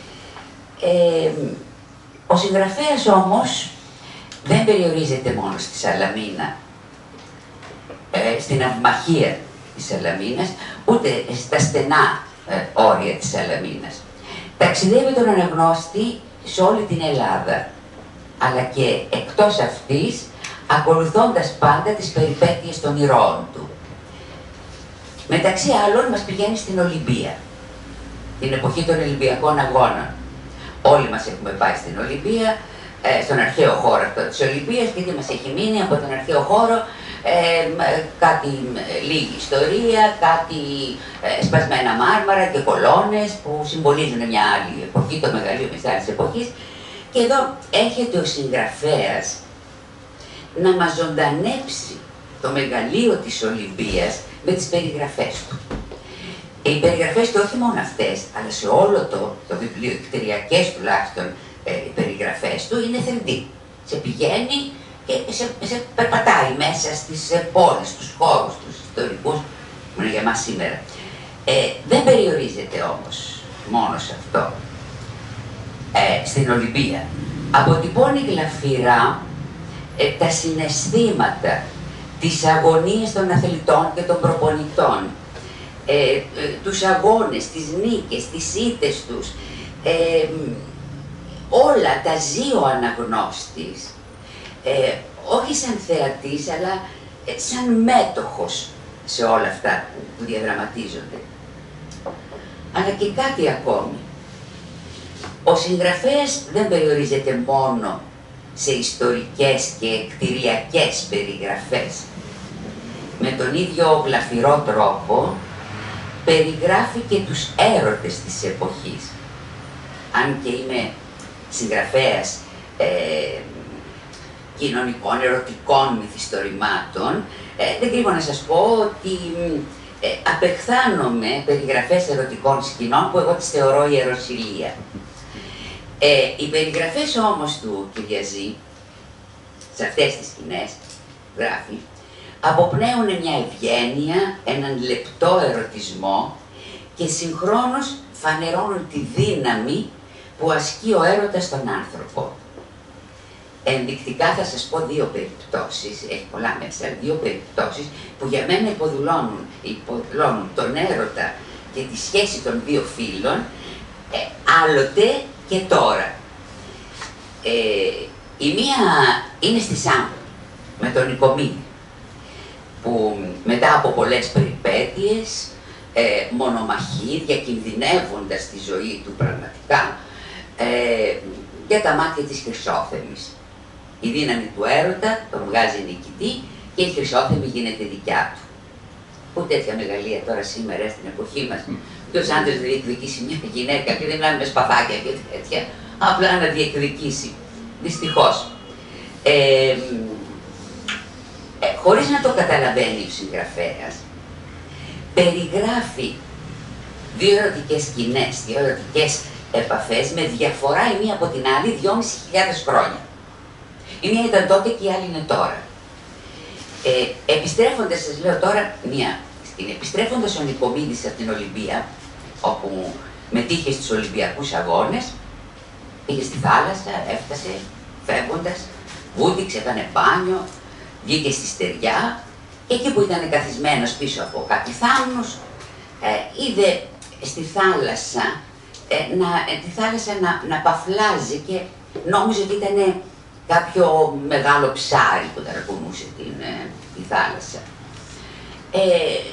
Ε, ο συγγραφέας όμως δεν περιορίζεται μόνο στη Σαλαμίνα, ε, στην αυμαχία της Σαλαμίνας, ούτε στα στενά ε, όρια της Σαλαμίνας. Ταξιδεύει τον αναγνώστη σε όλη την Ελλάδα, αλλά και εκτός αυτής, ακολουθώντας πάντα τις περιπέτειες των ηρώων του. Μεταξύ άλλων μας πηγαίνει στην Ολυμπία, την εποχή των Ολυμπιακών Αγώνων. Όλοι μας έχουμε πάει στην Ολυμπία, ε, στον αρχαίο χώρο αυτό της Ολυμπίας, και τι μας έχει μείνει από τον αρχαίο χώρο, ε, κάτι ε, λίγη ιστορία, κάτι ε, σπασμένα μάρμαρα και κολόνες που συμβολίζουν μια άλλη εποχή, το μεγαλείο μιας άλλης εποχής. Και εδώ έρχεται ο συγγραφέας να μας ζωντανέψει το μεγαλείο της Ολυμπίας με τις περιγραφές του. Οι περιγραφές του, όχι μόνο αυτές, αλλά σε όλο το, το βιβλίο, οι κτηριακές τουλάχιστον ε, οι περιγραφές του, είναι θελντή. Σε πηγαίνει και σε, σε περπατάει μέσα στις πόλεις, στους χώρους, τους ιστορικούς, που είναι για μας σήμερα. Ε, δεν περιορίζεται όμως μόνο σε αυτό, ε, στην Ολυμπία. Αποτυπώνει γλαφυρά ε, τα συναισθήματα, τις αγωνίες των αθλητών και των προπονητών, ε, ε, τους αγώνες, τις νίκες, τις ήττες τους, ε, όλα τα ζει ο αναγνώστης, ε, όχι σαν θεατής, αλλά ε, σαν μέτοχος σε όλα αυτά που, που διαδραματίζονται. Αλλά και κάτι ακόμη. Ο συγγραφέας δεν περιορίζεται μόνο σε ιστορικές και κτηριακές περιγραφές. Με τον ίδιο γλαφυρό τρόπο περιγράφει και τους έρωτες της εποχής. Αν και είμαι συγγραφέας ε, κοινωνικών, ερωτικών μυθιστορημάτων, ε, δεν κρύβω να σας πω ότι ε, απεχθάνομαι περιγραφές ερωτικών σκηνών που εγώ τις θεωρώ ιεροσυλία. Ε, οι περιγραφές όμως του Κυριαζή, σε αυτές τις σκηνές, γράφει, αποπνέουν μια ευγένεια, έναν λεπτό ερωτισμό και συγχρόνως φανερώνουν τη δύναμη που ασκεί ο έρωτας στον άνθρωπο. Ενδεικτικά θα σας πω δύο περιπτώσεις, έχει πολλά μέσα, δύο περιπτώσεις που για μένα υποδουλώνουν, υποδουλώνουν τον έρωτα και τη σχέση των δύο φίλων, ε, άλλοτε και τώρα. Ε, η μία είναι στη Σάμβο, με τον Νικομίδη, που μετά από πολλές περιπέτειες, ε, μονομαχεί, διακινδυνεύοντας τη ζωή του πραγματικά, ε, για τα μάτια της Χρυσόθεμης. Η δύναμη του έρωτα τον βγάζει νικητή και η Χρυσόθεμη γίνεται δικιά του. Που τέτοια μεγαλεία τώρα σήμερα στην εποχή μας, ποιος άντρας να διεκδικήσει μια γυναίκα, και δεν μιλάμε με σπαθάκια και τέτοια, απλά να διεκδικήσει. Δυστυχώς. Ε, ε, χωρίς να το καταλαβαίνει ο συγγραφέας, περιγράφει δύο ερωτικές σκηνές, δύο ερωτικές επαφές με διαφορά η μία από την άλλη δυόμισι χιλιάδες χρόνια. Η μία ήταν τότε και η άλλη είναι τώρα. Ε, επιστρέφοντας, σας λέω τώρα μία, στην, επιστρέφοντας ο Νικομίδης από την Ολυμπία, όπου μετήχε στους Ολυμπιακούς Αγώνες, πήγε στη θάλασσα, έφτασε φεύγοντας, βούτυξε, έκανε μπάνιο, βγήκε στη στεριά και εκεί που ήταν καθισμένος πίσω από κάτι θάμνους, ε, είδε στη θάλασσα, ε, να, ε, τη θάλασσα να, να παφλάζει και νόμιζε ότι ήταν κάποιο μεγάλο ψάρι που ταρακουνούσε την, ε, τη θάλασσα. Ε,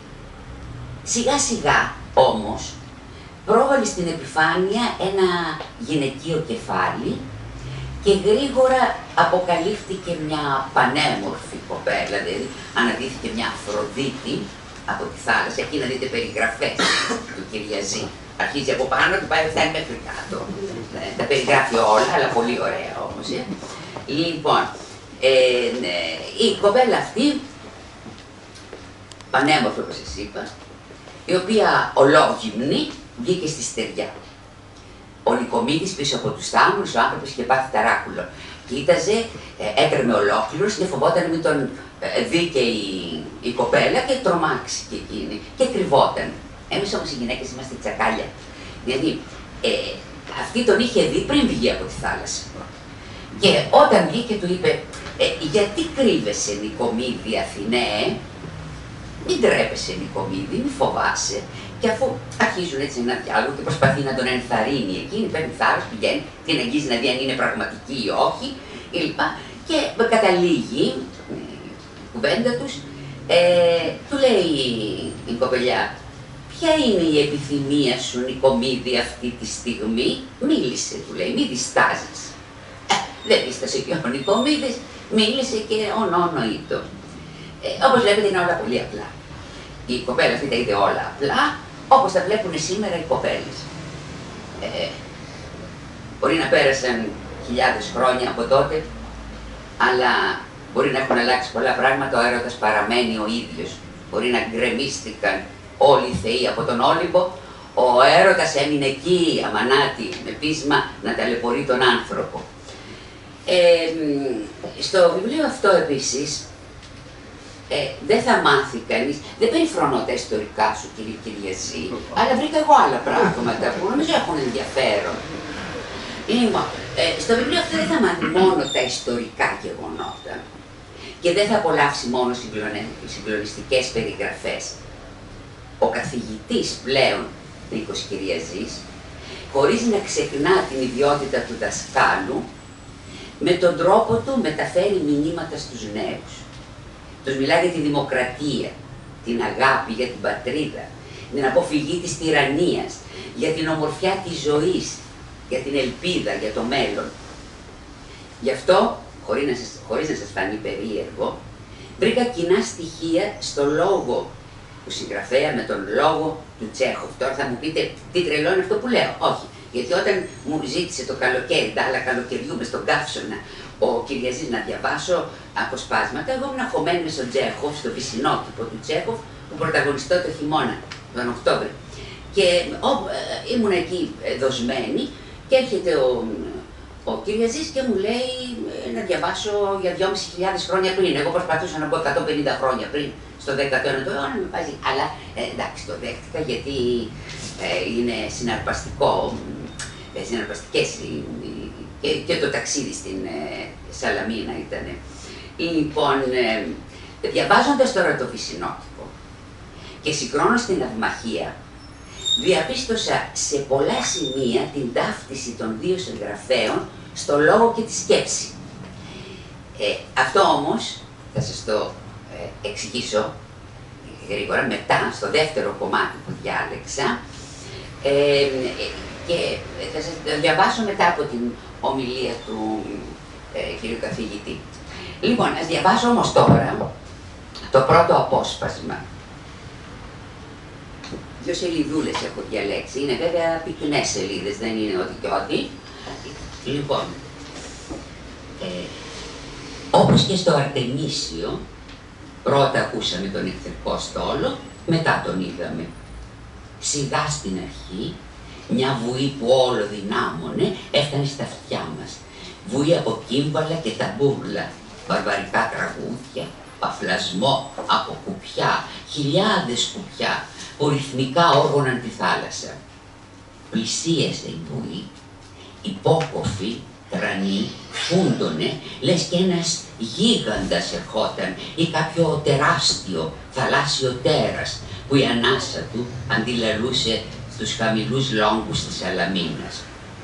σιγά σιγά όμως πρόβαλε στην επιφάνεια ένα γυναικείο κεφάλι και γρήγορα αποκαλύφθηκε μια πανέμορφη κοπέλα, δηλαδή αναδύθηκε μια Αφροδίτη από τη θάλασσα. Εκεί να δείτε περιγραφές του Κυριαζή. Αρχίζει από πάνω και πάει φτάνει μέχρι κάτω. Τα περιγράφει όλα, αλλά πολύ ωραία όμως. Ε. Λοιπόν, ε, ναι, η κοπέλα αυτή, πανέμορφη όπως σας είπα, η οποία ολόγυμνη βγήκε στη στεριά. Ο Νικομίδης πίσω από τους θάμνους, ο άνθρωπος είχε πάθει ταράκουλο. Κοίταζε, ε, έτρεμε ολόκληρος και φοβόταν μην τον ε, δει και η, η κοπέλα και τρομάξει και εκείνη και κρυβόταν. Εμείς όμως οι γυναίκες είμαστε τσακάλια. Δηλαδή, ε, αυτή τον είχε δει πριν βγει από τη θάλασσα. Και όταν βγήκε του είπε, ε, γιατί κρύβεσαι Νικομίδη Αθηναίε, μην τρέπεσαι Νικομίδη, μην φοβάσαι. Και αφού αρχίζουν έτσι ένα διάλογο και προσπαθεί να τον ενθαρρύνει εκείνη, παίρνει θάρρος, πηγαίνει, την αγγίζει να δει αν είναι πραγματική ή όχι, κλπ. Και καταλήγει η κουβέντα τους, ε, του λέει η κοπελιά, ποια είναι η επιθυμία σου Νικομίδη αυτή τη στιγμή, μίλησε, του λέει, μη διστάζεις. Ε, δεν δίστασε και ο Νικομίδης, μίλησε και ονόνοητο. Ε, όπως βλέπετε είναι όλα πολύ απλά. Η κοπέλα αυτή τα είδε όλα απλά, όπως τα βλέπουν σήμερα οι κοπέλες. Ε, μπορεί να πέρασαν χιλιάδες χρόνια από τότε, αλλά μπορεί να έχουν αλλάξει πολλά πράγματα, ο έρωτας παραμένει ο ίδιος. Μπορεί να γκρεμίστηκαν όλοι οι θεοί από τον Όλυμπο, ο έρωτας έμεινε εκεί, αμανάτη, με πείσμα να ταλαιπωρεί τον άνθρωπο. Ε, στο βιβλίο αυτό επίσης, Ε, δεν θα μάθει κανείς, δεν περιφρονώ τα ιστορικά σου κύριε Κυριαζή, αλλά βρήκα εγώ άλλα πράγματα που νομίζω έχουν ενδιαφέρον. Λοιπόν, ε, στο βιβλίο αυτό δεν θα μάθει μόνο τα ιστορικά γεγονότα και δεν θα απολαύσει μόνο συγκλονιστικές περιγραφές. Ο καθηγητής πλέον, Νίκος Κυριαζής, χωρίς να ξεχνά την ιδιότητα του δασκάλου, με τον τρόπο του μεταφέρει μηνύματα στους νέους. Τους μιλάει για τη δημοκρατία, την αγάπη για την πατρίδα, την αποφυγή της τυραννίας, για την ομορφιά της ζωής, για την ελπίδα, για το μέλλον. Γι' αυτό, χωρίς να σας, χωρίς να σας φανεί περίεργο, βρήκα κοινά στοιχεία στο λόγο του συγγραφέα με τον λόγο του Τσέχοφ. Τώρα θα μου πείτε τι τρελό είναι αυτό που λέω. Όχι, γιατί όταν μου ζήτησε το καλοκαίρι, τα άλλα καλοκαιριού μες στον καύσωνα, ο Κυριαζής να διαβάσω αποσπάσματα, εγώ ήμουν αγχωμένη με τον Τσέχοφ, στο βυσσινότυπο του Τσέχοφ, που πρωταγωνιστώ το χειμώνα, τον Οκτώβριο. Και ό, ε, ήμουν εκεί δοσμένη και έρχεται ο, ο Κυριαζής και μου λέει ε, να διαβάσω για δυόμισι χιλιάδες χρόνια πριν. Εγώ προσπαθούσα να πω εκατόν πενήντα χρόνια πριν, στο δέκατο ένατο αιώνα, με βάζει. Αλλά ε, εντάξει, το δέχτηκα γιατί ε, είναι συναρπαστικό, ε, συναρπαστικές και, και το ταξίδι στην ε, Σαλαμίνα ήταν. Λοιπόν, ε, διαβάζοντας τώρα το βυσσινότυπο και συγχρόνως την Ναυμαχία, διαπίστωσα σε πολλά σημεία την ταύτιση των δύο συγγραφέων στο λόγο και τη σκέψη. Ε, αυτό όμως, θα σας το ε, εξηγήσω γρήγορα, μετά, στο δεύτερο κομμάτι που διάλεξα, ε, και θα σας το διαβάσω μετά από την ομιλία του ε, κύριου καθηγητή. Λοιπόν, ας διαβάσω όμως τώρα το πρώτο απόσπασμα. Δύο σελίδουλες έχω διαλέξει, είναι βέβαια πυκνές σελίδες, δεν είναι ό,τι και ό,τι. Λοιπόν, ε, όπως και στο Αρτεμίσιο, πρώτα ακούσαμε τον εχθρικό στόλο, μετά τον είδαμε. Σιγά στην αρχή Μια βουή που όλο δυνάμωνε έφτανε στα αυτιά μας. Βουή από κύμβαλα και ταμπούρλα, βαρβαρικά τραγούδια, παφλασμό από κουπιά, χιλιάδες κουπιά που ρυθμικά όργωναν τη θάλασσα. Πλησίασε η βουή, υπόκοφη, τρανή, φούντωνε, λες και ένας γίγαντας ερχόταν ή κάποιο τεράστιο θαλάσσιο τέρας που η ανάσα του αντιλαλούσε στους χαμηλούς λόγκους της Σαλαμίνας.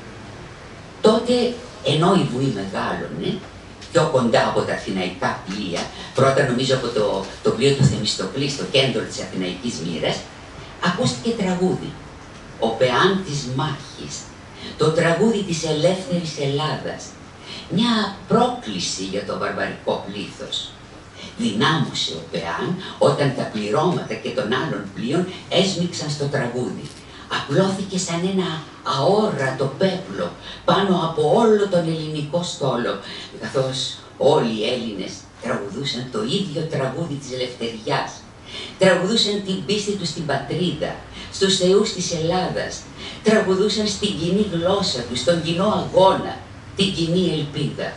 Τότε, ενώ η βουή μεγάλωνε, πιο κοντά από τα αθηναϊκά πλοία, πρώτα νομίζω από το, το πλοίο του Θεμιστοκλή στο κέντρο της αθηναϊκής μοίρας, ακούστηκε τραγούδι, ο Πεάν της Μάχης, το τραγούδι της ελεύθερης Ελλάδας, μια πρόκληση για το βαρβαρικό πλήθος. Δυνάμωσε ο Πεάν όταν τα πληρώματα και των άλλων πλοίων έσμιξαν στο τραγούδι. Απλώθηκε σαν ένα αόρατο πέπλο πάνω από όλο τον ελληνικό στόλο, καθώς όλοι οι Έλληνες τραγουδούσαν το ίδιο τραγούδι της ελευθεριάς. Τραγουδούσαν την πίστη τους στην πατρίδα, στους θεούς της Ελλάδας. Τραγουδούσαν στην κοινή γλώσσα τους, στον κοινό αγώνα, την κοινή ελπίδα.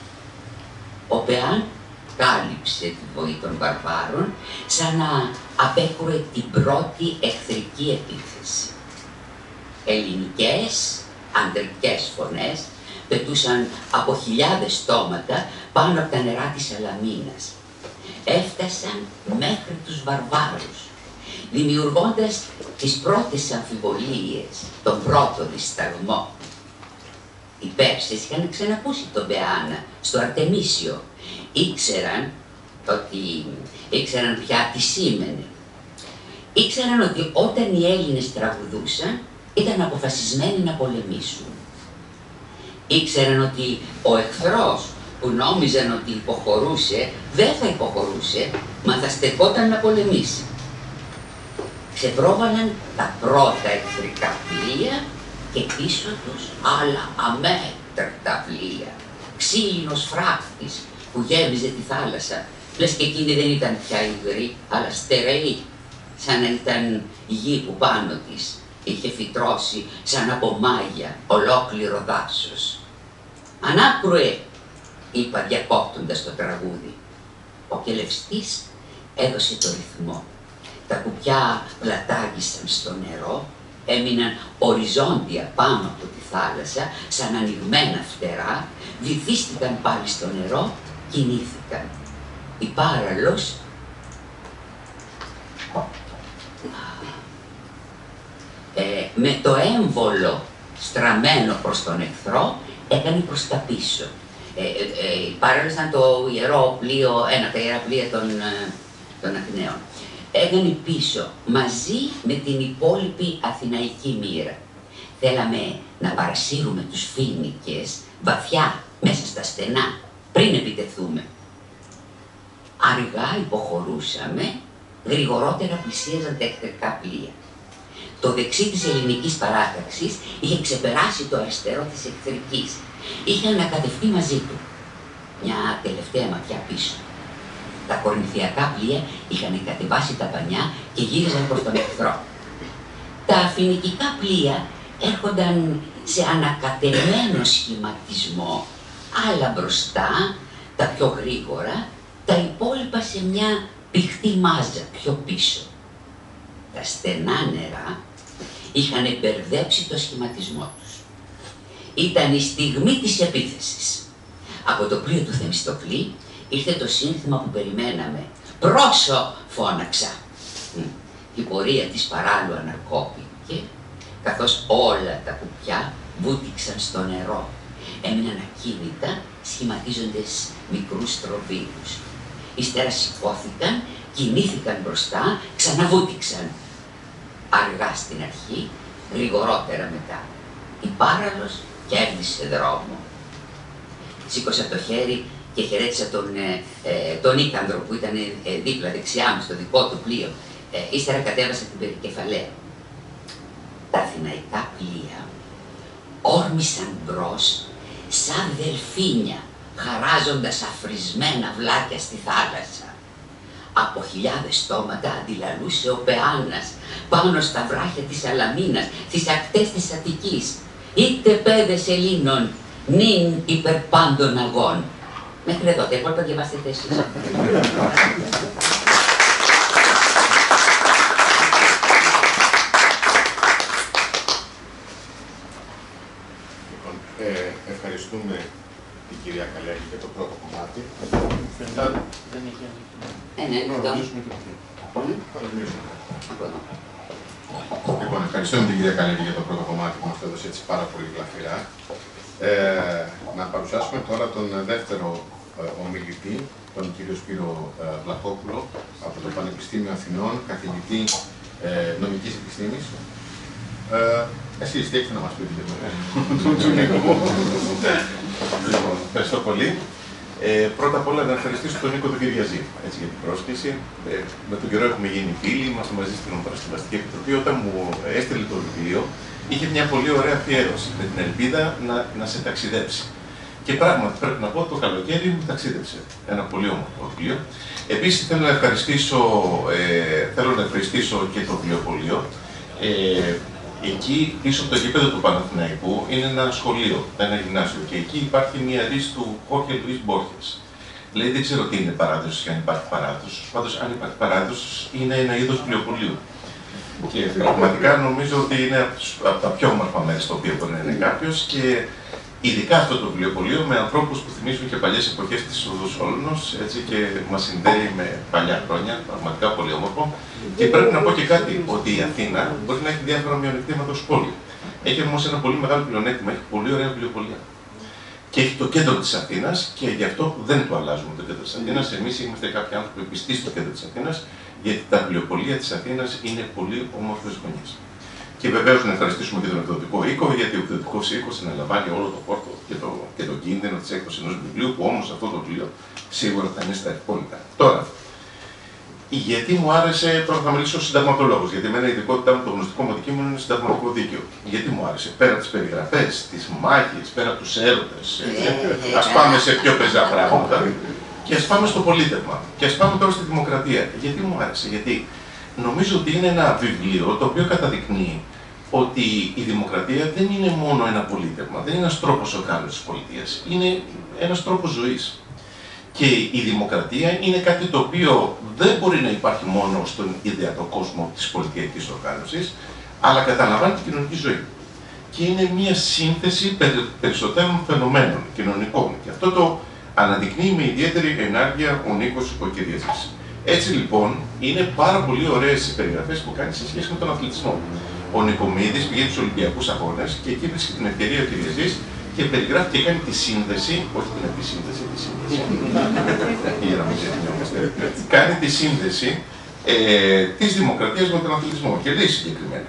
Ο Πεάν κάλυψε τη βοή των βαρβάρων σαν να απέκρουε την πρώτη εχθρική επίθεση. Ελληνικές, ανδρικές φωνές πετούσαν από χιλιάδες στόματα πάνω από τα νερά της Σαλαμίνας. Έφτασαν μέχρι τους βαρβάρους, δημιουργώντας τις πρώτες αμφιβολίες, τον πρώτο δισταγμό. Οι Πέρσες είχαν ξανακούσει τον Πεάνα στο Αρτεμίσιο. Ήξεραν ότι ήξεραν πια τι σήμαινε. Ήξεραν ότι όταν οι Έλληνες τραγουδούσαν, ήταν αποφασισμένοι να πολεμήσουν. Ήξεραν ότι ο εχθρός που νόμιζαν ότι υποχωρούσε, δεν θα υποχωρούσε, μα θα στεκόταν να πολεμήσει. Ξεπρόβαλαν τα πρώτα εχθρικά πλοία και πίσω τους άλλα αμέτρητα πλοία. Ξύλινος φράκτης που γέμιζε τη θάλασσα, λες και εκείνη δεν ήταν πια υγρή, αλλά στερεή, σαν να ήταν γη που πάνω της είχε φυτρώσει σαν από μάγια ολόκληρο δάσος. «Ανάκρουε», είπα διακόπτοντας το τραγούδι. Ο κελευστής έδωσε το ρυθμό. Τα κουπιά πλατάγησαν στο νερό, έμειναν οριζόντια πάνω από τη θάλασσα, σαν ανοιγμένα φτερά, βυθίστηκαν πάλι στο νερό, κινήθηκαν. Η Πάραλος ε, με το έμβολο στραμμένο προς τον εχθρό έκανε προς τα πίσω. Ε, ε, ε, η Πάραλος ήταν το ιερό πλοίο, ένα από τα ιερά πλοία των, ε, των Αθηναίων. Έκανε πίσω, μαζί με την υπόλοιπη αθηναϊκή μοίρα. Θέλαμε να παρασύρουμε τους Φοίνικες βαθιά μέσα στα στενά, πριν επιτεθούμε. Αργά υποχωρούσαμε, γρηγορότερα πλησίαζαν τα εχθρικά πλοία. Το δεξί της ελληνικής παράταξης είχε ξεπεράσει το αριστερό της εχθρικής. Είχε ανακατευτεί μαζί του. Μια τελευταία ματιά πίσω. Τα κορινθιακά πλοία είχαν κατεβάσει τα πανιά και γύριζαν προς τον εχθρό. Τα φοινικικά πλοία έρχονταν σε ανακατεμένο σχηματισμό, άλλα μπροστά, τα πιο γρήγορα, τα υπόλοιπα σε μια πηχτή μάζα πιο πίσω. Τα στενά νερά είχαν μπερδέψει το σχηματισμό τους. Ήταν η στιγμή της επίθεσης. Από το πλοίο του Θεμιστοκλή ήρθε το σύνθημα που περιμέναμε. «Πρόσω», φώναξα. Η πορεία της παράλου ανακόπηκε, καθώς όλα τα κουπιά βούτυξαν στο νερό. Έμειναν ακίνητα, σχηματίζοντας μικρούς τροβίλους. Ύστερα σηκώθηκαν, κινήθηκαν μπροστά, ξαναβούτυξαν. Αργά στην αρχή, γρηγορότερα μετά. Η Πάραλος κέρδισε δρόμο. Σήκωσα το χέρι και χαιρέτησα τον, ε, ε, τον Ίκανδρο που ήταν ε, δίπλα δεξιά μου στο δικό του πλοίο. Ε, ύστερα κατέβασα την περικεφαλαία. Τα αθηναϊκά πλοία όρμησαν μπρος σαν δελφίνια, χαράζοντας αφρισμένα βλάκια στη θάλασσα. Από χιλιάδες στόματα αντιλαλούσε ο Πεάνας πάνω στα βράχια της Σαλαμίνας, στις ακτές της Αττικής. Είτε πέδες Ελλήνων, νυν υπερπάντων αγών. Μέχρι εδώ, τα υπόλοιπα διαβάστε εσείς. Ε, ευχαριστούμε την κυρία Καλέγη για το πρώτο κομμάτι. Δεν έχει ανοιχτό. Ε, ναι, εδώ. Λοιπόν, ευχαριστούμε την κυρία Καλέγη για το πρώτο κομμάτι που μας το έδωσε έτσι πάρα πολύ γλαφυρά. Ε, να παρουσιάσουμε τώρα τον δεύτερο ε, ομιλητή, τον κύριο Σπύρο ε, Βλαχόπουλο, από το Πανεπιστήμιο Αθηνών, καθηγητή ε, νομικής επιστήμης. Ε, εσείς τι έχετε να μας πείτε για το Λοιπόν, ευχαριστώ πολύ. Ε, πρώτα απ' όλα να ευχαριστήσω τον Νίκο τον Κυριαζή έτσι, για την πρόσκληση. Ε, με τον καιρό έχουμε γίνει φίλοι, είμαστε μαζί στην Νομοπαρασκευαστική Επιτροπή. Όταν μου έστειλε το βιβλίο, είχε μια πολύ ωραία αφιέρωση με την ελπίδα να, να σε ταξιδέψει. Και πράγματι πρέπει να πω το καλοκαίρι μου ταξίδεψε. Ένα πολύ όμορφο βιβλίο. Επίσης θέλω να ευχαριστήσω, ε, θέλω να ευχαριστήσω και το βιβλιοπωλείο. Ε, Εκεί, πίσω από το γήπεδο του Παναθηναϊκού, είναι ένα σχολείο, ένα γυμνάσιο. Και εκεί υπάρχει μια ρίση του Χόρχε Λουίς Μπόρχες. Λέει, δεν ξέρω τι είναι παράδοση και αν υπάρχει παράδοση. Πάντως, αν υπάρχει παράδοση, είναι ένα είδος βιβλιοπωλείου. Και πραγματικά νομίζω ότι είναι από τα πιο όμορφα μέρη στο οποίο μπορεί να είναι κάποιος. Και ειδικά αυτό το βιβλιοπωλείο με ανθρώπους που θυμίζουν και παλιές εποχές της Οδούς Όλωνος, έτσι και μας συνδέει με παλιά χρόνια, πραγματικά πολύ όμορφο. Και πρέπει να πω και κάτι, ότι η Αθήνα μπορεί να έχει διάφορα μειονεκτήματα ως πόλη. Έχει όμως ένα πολύ μεγάλο πλεονέκτημα, έχει πολύ ωραία βιβλιοπωλεία. Και έχει το κέντρο της Αθήνας και γι' αυτό δεν το αλλάζουμε το κέντρο της Αθήνας. Εμείς είμαστε κάποιοι άνθρωποι πιστοί στο κέντρο της Αθήνας, γιατί τα βιβλιοπωλεία της Αθήνας είναι πολύ όμορφες γωνιές. Και βεβαίως να ευχαριστήσουμε και τον εκδοτικό οίκο, γιατί ο εκδοτικός οίκος αναλαμβάνει όλο το φόρτο και το, και το κίνδυνο της έκδοσης ενός βιβλίου, που όμως αυτό το βιβλίο σίγουρα θα είναι στα υπόλοιπα. Τώρα, γιατί μου άρεσε, τώρα θα μιλήσω ως συνταγματολόγος, γιατί εμένα η ειδικότητά μου, το γνωστικό μου αντικείμενο είναι συνταγματικό δίκαιο. Γιατί μου άρεσε, πέρα από τις περιγραφές, τις μάχες, πέρα από τους έρωτες, ας πάμε σε πιο πεζά πράγματα, και ας πάμε στο πολίτευμα, και ας πάμε τώρα στη δημοκρατία. Γιατί μου άρεσε, γιατί νομίζω ότι είναι ένα βιβλίο το οποίο καταδεικνύει ότι η δημοκρατία δεν είναι μόνο ένα πολίτευμα, δεν είναι ένας τρόπος οργάνωσης της πολιτείας, είναι ένας τρόπος ζωής. Και η δημοκρατία είναι κάτι το οποίο δεν μπορεί να υπάρχει μόνο στον ιδεατό κόσμο της πολιτιακής οργάνωσης, αλλά καταλαμβάνει την κοινωνική ζωή. Και είναι μια σύνθεση περισσότερων φαινομένων κοινωνικών. Και αυτό το αναδεικνύει με ιδιαίτερη ενάργεια ο Νίκος ο Κυριαζής. Έτσι λοιπόν, είναι πάρα πολύ ωραίες οι περιγραφές που κάνει σε σχέση με τον αθλητισμό. Ο Νικομίδης πηγαίνει στους Ολυμπιακούς Αγώνες και εκεί βρίσκει την ευκαιρία ο Κυριαζής και περιγράφει και κάνει τη σύνδεση, όχι την επισύνδεση, τη σύνδεση. Για να μην ξεχνιόμαστε. Κάνει τη σύνδεση ε, της δημοκρατίας με τον αθλητισμό. Και λέει συγκεκριμένα.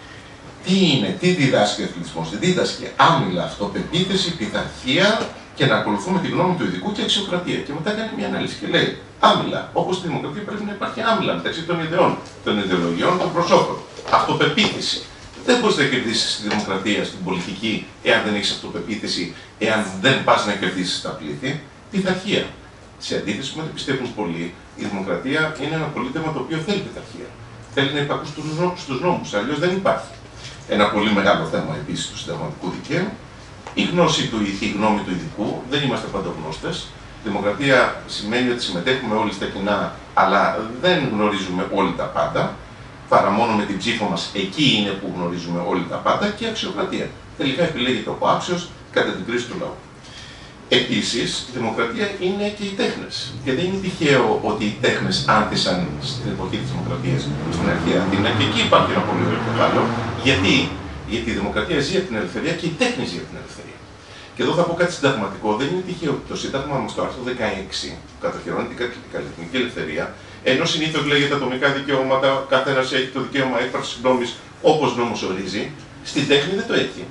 Τι είναι, τι διδάσκει ο αθλητισμός? Δίδασκε άμυλα αυτοπεποίθηση, πειθαρχία και να ακολουθούμε τη γνώμη του ειδικού και αξιοκρατία. Και μετά κάνει μια ανάλυση και λέει: άμυλα, όπως στη δημοκρατία πρέπει να υπάρχει άμυλα μεταξύ των ιδεών, των ιδεολογιών, των προσώπων. Αυτοπεποίθηση. Δεν μπορείς να κερδίσεις στη δημοκρατία, στην πολιτική, εάν δεν έχεις αυτοπεποίθηση, εάν δεν πας να κερδίσεις τα πλήθη. Πειθαρχία. Σε αντίθεση με ό,τι πιστεύουν πολλοί, η δημοκρατία είναι ένα πολίτευμα το οποίο θέλει πειθαρχία. Θέλει να υπακούσει στους νόμους, αλλιώς δεν υπάρχει. Ένα πολύ μεγάλο θέμα επίσης του συνταγματικού δικαίου. Η γνώση του, η γνώμη του ειδικού, δεν είμαστε παντογνώστες. Δημοκρατία σημαίνει ότι συμμετέχουμε όλοι στα κοινά, αλλά δεν γνωρίζουμε όλοι τα πάντα. Παρά μόνο με την ψήφο μας, εκεί είναι που γνωρίζουμε όλοι τα πάντα, και αξιοκρατία. Τελικά επιλέγεται από άξιος κατά την κρίση του λαού. Επίσης, η δημοκρατία είναι και οι τέχνες. Και δεν είναι τυχαίο ότι οι τέχνες άνθησαν στην εποχή της δημοκρατίας στην αρχαία Αθήνα, και εκεί υπάρχει ένα πολύ ωραίο κεφάλαιο. Γιατί? Γιατί η δημοκρατία ζει από την ελευθερία και η τέχνη ζει από την ελευθερία. Και εδώ θα πω κάτι συνταγματικό. Δεν είναι τυχαίο ότι το Σύνταγμα μας, το άρθρο δεκαέξι, που κατοχυρώνει την καλλιτεχνική ελευθερία, ενώ συνήθως λέγεται ατομικά δικαιώματα, καθένας έχει το δικαίωμα έκφρασης γνώμης όπως νόμος ορίζει, στην τέχνη δεν το έχει.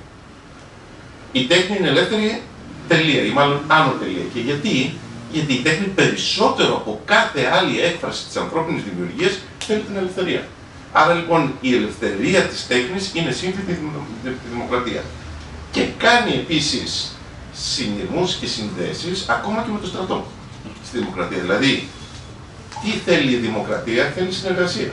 Η τέχνη είναι ελεύθερη, τελεία, ή μάλλον άνω τελεία. Και γιατί? Γιατί η τέχνη περισσότερο από κάθε άλλη έκφραση της ανθρώπινης δημιουργίας θέλει την ελευθερία. Άρα λοιπόν η ελευθερία της τέχνης είναι σύμφωτη με τη δημοκρατία. Και κάνει επίσης συνειρμούς και συνδέσεις ακόμα και με το στρατό στη δημοκρατία. Δηλαδή, Τι θέλει η δημοκρατία? Θέλει συνεργασία.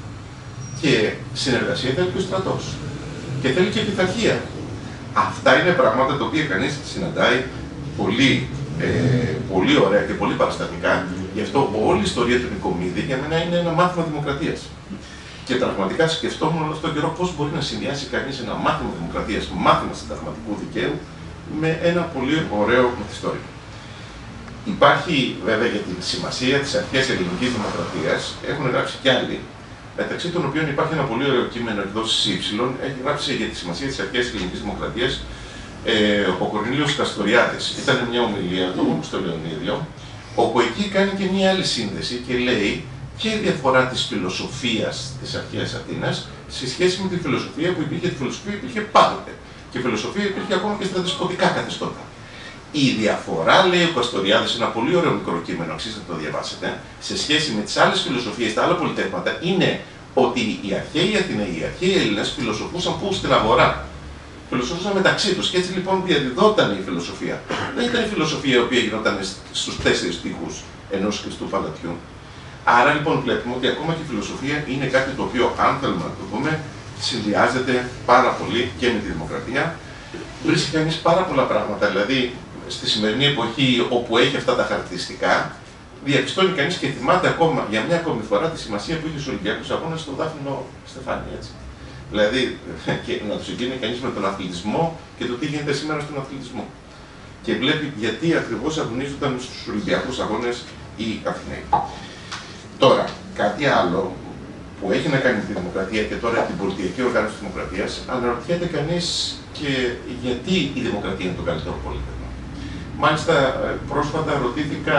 Και συνεργασία θέλει και ο στρατός. Και θέλει και πειθαρχία. Αυτά είναι πράγματα τα οποία κανείς συναντάει πολύ, ε, πολύ ωραία και πολύ παραστατικά. Γι' αυτό όλη η ιστορία του Νικομίδη για μένα είναι ένα μάθημα δημοκρατίας. Και πραγματικά σκεφτόμουν όλο αυτόν τον καιρό πώς μπορεί να συνδυάσει κανείς ένα μάθημα δημοκρατίας, μάθημα συνταγματικού δικαίου, με ένα πολύ ωραίο μυθιστόρημα. Υπάρχει βέβαια για τη σημασία της αρχαίας ελληνικής δημοκρατίας, έχουν γράψει κι άλλοι, μεταξύ των οποίων υπάρχει ένα πολύ ωραίο κείμενο εκδόσεις Y, έχει γράψει για τη σημασία της αρχαίας ελληνικής δημοκρατίας ε, ο Κορνήλιος Καστοριάδης. Ήταν μια ομιλία του στο Λεωνίδιο, όπου εκεί κάνει και μια άλλη σύνδεση και λέει και η διαφορά της φιλοσοφίας της αρχαίας Αθήνας σε σχέση με τη φιλοσοφία που υπήρχε, τη φιλοσοφία υπήρχε πάντοτε. Και η φιλοσοφία υπήρχε ακόμα και στα δεσποτικά καθεστώτα. Η διαφορά, λέει ο Καστοριάδης, ένα πολύ ωραίο μικρό κείμενο, αξίζει να το διαβάσετε, σε σχέση με τις άλλες φιλοσοφίες, τα άλλα πολιτεύματα, είναι ότι οι αρχαίοι Αθηναίοι, οι αρχαίοι Έλληνες φιλοσοφούσαν πού? Στην αγορά. Φιλοσοφούσαν μεταξύ τους και έτσι λοιπόν διαδιδόταν η φιλοσοφία. Δεν ήταν η φιλοσοφία η οποία γινόταν στους τέσσερις τοίχους ενός Χριστού παλατιού. Άρα λοιπόν βλέπουμε ότι ακόμα και η φιλοσοφία είναι κάτι το οποίο, αν θέλουμε να το δούμε, συνδυάζεται πάρα πολύ και με τη δημοκρατία. Βρίσκει κανείς πάρα πολλά πράγματα, δηλαδή στη σημερινή εποχή όπου έχει αυτά τα χαρακτηριστικά, διαπιστώνει κανείς και θυμάται ακόμα για μια ακόμη φορά τη σημασία που είχε στους Ολυμπιακούς Αγώνες στο Δάφνο Στεφάνι, έτσι. Δηλαδή, και να το συγκρίνει κανείς με τον αθλητισμό και το τι γίνεται σήμερα στον αθλητισμό. Και βλέπει γιατί ακριβώς αγωνίζονταν στους Ολυμπιακούς Αγώνες οι Αθηναίοι. Τώρα, κάτι άλλο που έχει να κάνει με τη δημοκρατία και τώρα την πολιτική οργάνωση της δημοκρατίας, αναρωτιέται κανείς και γιατί η δημοκρατία είναι το καλύτερο πολίτευμα. Μάλιστα, πρόσφατα ρωτήθηκα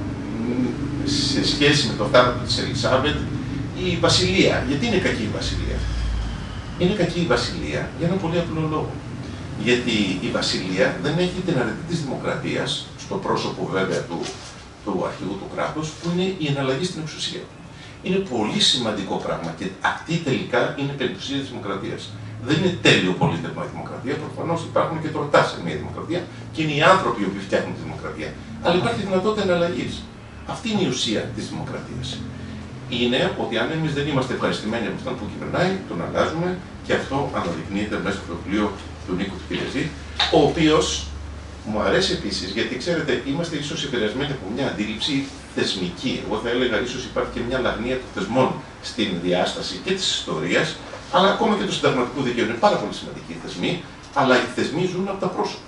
σε σχέση με το θάνατο της Ελισάβετ η Βασιλεία. Γιατί είναι κακή η Βασιλεία? Είναι κακή η Βασιλεία για ένα πολύ απλό λόγο. Γιατί η Βασιλεία δεν έχει την αρετή της δημοκρατίας, στο πρόσωπο βέβαια του, του αρχηγού του κράτους, που είναι η εναλλαγή στην εξουσία. Είναι πολύ σημαντικό πράγμα και αυτή τελικά είναι η περιουσία της δημοκρατίας. Δεν είναι τέλειο πολίτευμα η δημοκρατία, προφανώς υπάρχουν και τροτά σε μια δημοκρατία και είναι οι άνθρωποι οι οποίοι φτιάχνουν τη δημοκρατία. Αλλά υπάρχει δυνατότητα εναλλαγής. Αυτή είναι η ουσία της δημοκρατίας. Είναι ότι αν εμείς δεν είμαστε ευχαριστημένοι από αυτόν που κυβερνάει, τον αλλάζουμε και αυτό αναδεικνύεται μέσα στο βιβλίο του Νίκου του Κυριαζή, ο οποίος μου αρέσει επίσης γιατί ξέρετε, είμαστε ίσως επηρεασμένοι από μια αντίληψη θεσμική. Εγώ θα έλεγα ίσως υπάρχει και μια λαγνία των θεσμών στην διάσταση και της ιστορίας, αλλά ακόμα και του συνταγματικού δικαίου. Είναι πάρα πολύ σημαντικοί οι θεσμοί, αλλά οι θεσμοί ζουν από τα πρόσωπα.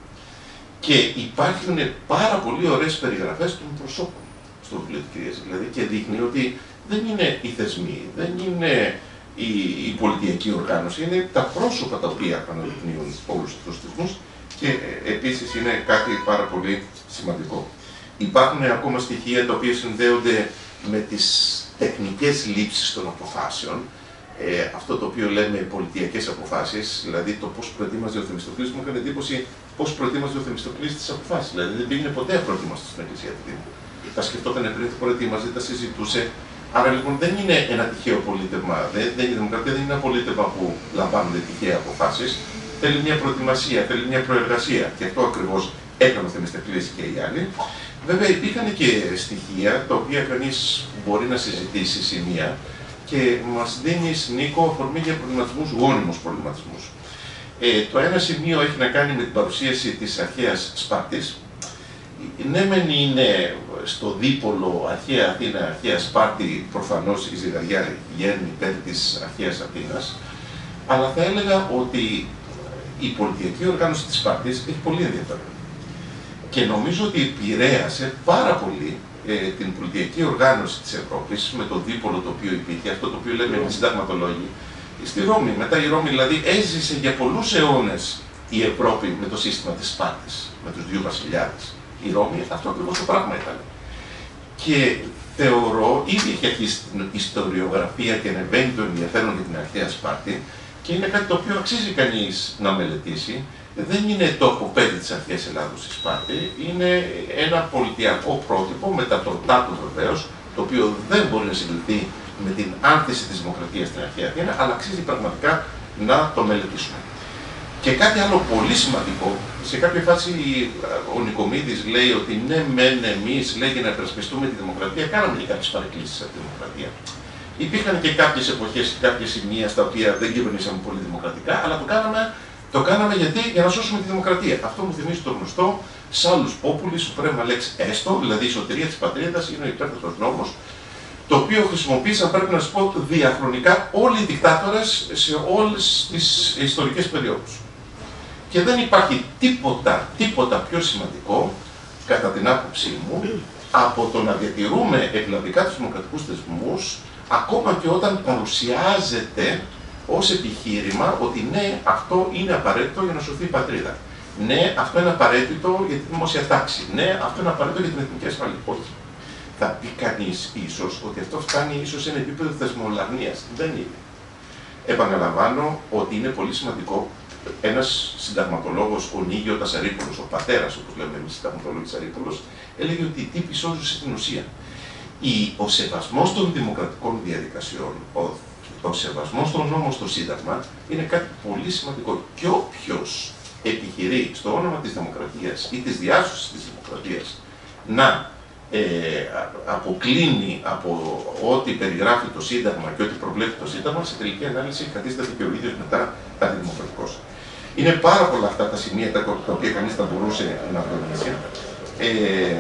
Και υπάρχουν πάρα πολύ ωραίες περιγραφές των προσώπων στο βιβλίο του Κυριαζή. Δηλαδή και δείχνει ότι δεν είναι οι θεσμοί, δεν είναι η, η πολιτική οργάνωση, είναι τα πρόσωπα τα οποία αναδεικνύουν όλους αυτούς τους θεσμούς και ε, επίσης είναι κάτι πάρα πολύ σημαντικό. Υπάρχουν ακόμα στοιχεία τα οποία συνδέονται με τις τεχνικές λήψεις των αποφάσεων. Ε, αυτό το οποίο λέμε πολιτιακές αποφάσεις, δηλαδή το πώς προετοίμαζε ο Θεμιστοκλής, μου έκανε εντύπωση πώς προετοίμαζε ο Θεμιστοκλής τις αποφάσεις. Δηλαδή δεν πήγαινε ποτέ απροετοίμαστο στην Εκκλησία του Δήμου. Τα σκεφτόταν πριν, τα προετοίμαζε, τα συζητούσε. Άρα λοιπόν δεν είναι ένα τυχαίο πολίτευμα. Δεν, δεν, η δημοκρατία δεν είναι ένα πολίτευμα που λαμβάνονται τυχαία αποφάσεις. Θέλει μια προετοιμασία, θέλει μια προεργασία. Και αυτό ακριβώς έκανε ο Θεμιστοκλής και οι άλλοι. Βέβαια υπήρχαν και στοιχεία τα οποία κανείς μπορεί να συζητήσει σημεία και μας δίνεις, Νίκο, αφορμή για προβληματισμούς, γόνιμους προβληματισμούς. Ε, το ένα σημείο έχει να κάνει με την παρουσίαση της αρχαίας Σπάρτης. Ναι, μεν είναι στο δίπολο αρχαία Αθήνα, αρχαία Σπάρτη, προφανώς η ζυγαριά βγαίνει υπέρ της αρχαίας Αθήνας, αλλά θα έλεγα ότι η πολιτική οργάνωση της Σπάρτης έχει πολύ ενδιαφέρον. Και νομίζω ότι επηρέασε πάρα πολύ ε, την πολιτική οργάνωση της Ευρώπης με το δίπολο το οποίο υπήρχε, αυτό το οποίο λέμε οι συνταγματολόγοι, στη Ρώμη. Μετά η Ρώμη δηλαδή έζησε για πολλούς αιώνες η Ευρώπη με το σύστημα της Σπάρτης, με τους δύο βασιλιάδες. Η Ρώμη αυτό ακριβώς το πράγμα ήταν. Και θεωρώ, ήδη έχει αρχίσει την ιστοριογραφία και ανεβαίνει το ενδιαφέρον για την αρχαία Σπάρτη και είναι κάτι το οποίο αξίζει κανείς να μελετήσει. Δεν είναι το αποπέδι της αρχαίας Ελλάδος η Σπάρτη, είναι ένα πολιτιακό πρότυπο με τα τροτά του βεβαίως, το οποίο δεν μπορεί να συγκριθεί με την άνθηση της δημοκρατίας στην αρχαία Αθήνα, αλλά αξίζει πραγματικά να το μελετήσουμε. Και κάτι άλλο πολύ σημαντικό, σε κάποια φάση ο Νικομίδης λέει ότι ναι, μεν εμείς λέει για να υπερασπιστούμε τη δημοκρατία, κάναμε και κάποιες παρεκκλήσεις από τη δημοκρατία. Υπήρχαν και κάποιες εποχές, κάποιες σημεία στα οποία δεν κυβερνήσαμε πολύ δημοκρατικά, αλλά το κάναμε, το κάναμε γιατί, για να σώσουμε τη δημοκρατία. Αυτό μου θυμίζει το γνωστό Salus Populi Suprema Lex Esto, δηλαδή η σωτηρία της πατρίδας είναι ο υπέρτατος νόμος, το οποίο χρησιμοποίησαν, πρέπει να σας πω, διαχρονικά όλοι οι δικτάτορες σε όλες τις ιστορικές περιόδους. Και δεν υπάρχει τίποτα, τίποτα πιο σημαντικό, κατά την άποψή μου, από το να διατηρούμε εκλαβικά τους δημοκρατικούς θεσμούς, ακόμα και όταν παρουσιάζεται ως επιχείρημα ότι ναι, αυτό είναι απαραίτητο για να σωθεί η πατρίδα. Ναι, αυτό είναι απαραίτητο για τη δημόσια τάξη. Ναι, αυτό είναι απαραίτητο για την εθνική ασφάλεια. Όχι. Θα πει κανείς ίσως ότι αυτό φτάνει ίσως σε ένα επίπεδο θεσμολαγνίας. Δεν είναι. Επαναλαμβάνω ότι είναι πολύ σημαντικό. Ένας συνταγματολόγος, ο Νίγιο Τασαρίπουλος, ο πατέρας, όπως λέμε εμείς συνταγματολόγοι Τασαρίπουλος, έλεγε ότι οι τύποι σώζουν την ουσία. Η, ο σεβασμός των δημοκρατικών διαδικασιών, ο, ο σεβασμός των νόμων στο Σύνταγμα είναι κάτι πολύ σημαντικό. Και όποιος επιχειρεί στο όνομα της δημοκρατίας ή της διάσωσης της δημοκρατίας να ε, αποκλίνει από ό,τι περιγράφει το Σύνταγμα και ό,τι προβλέπει το Σύνταγμα, σε τελική ανάλυση καθίσταται και ο ίδιος μετά αντιδημοκρατικός. Είναι πάρα πολλά αυτά τα σημεία τα οποία κανείς θα μπορούσε να τονίσει. Ε,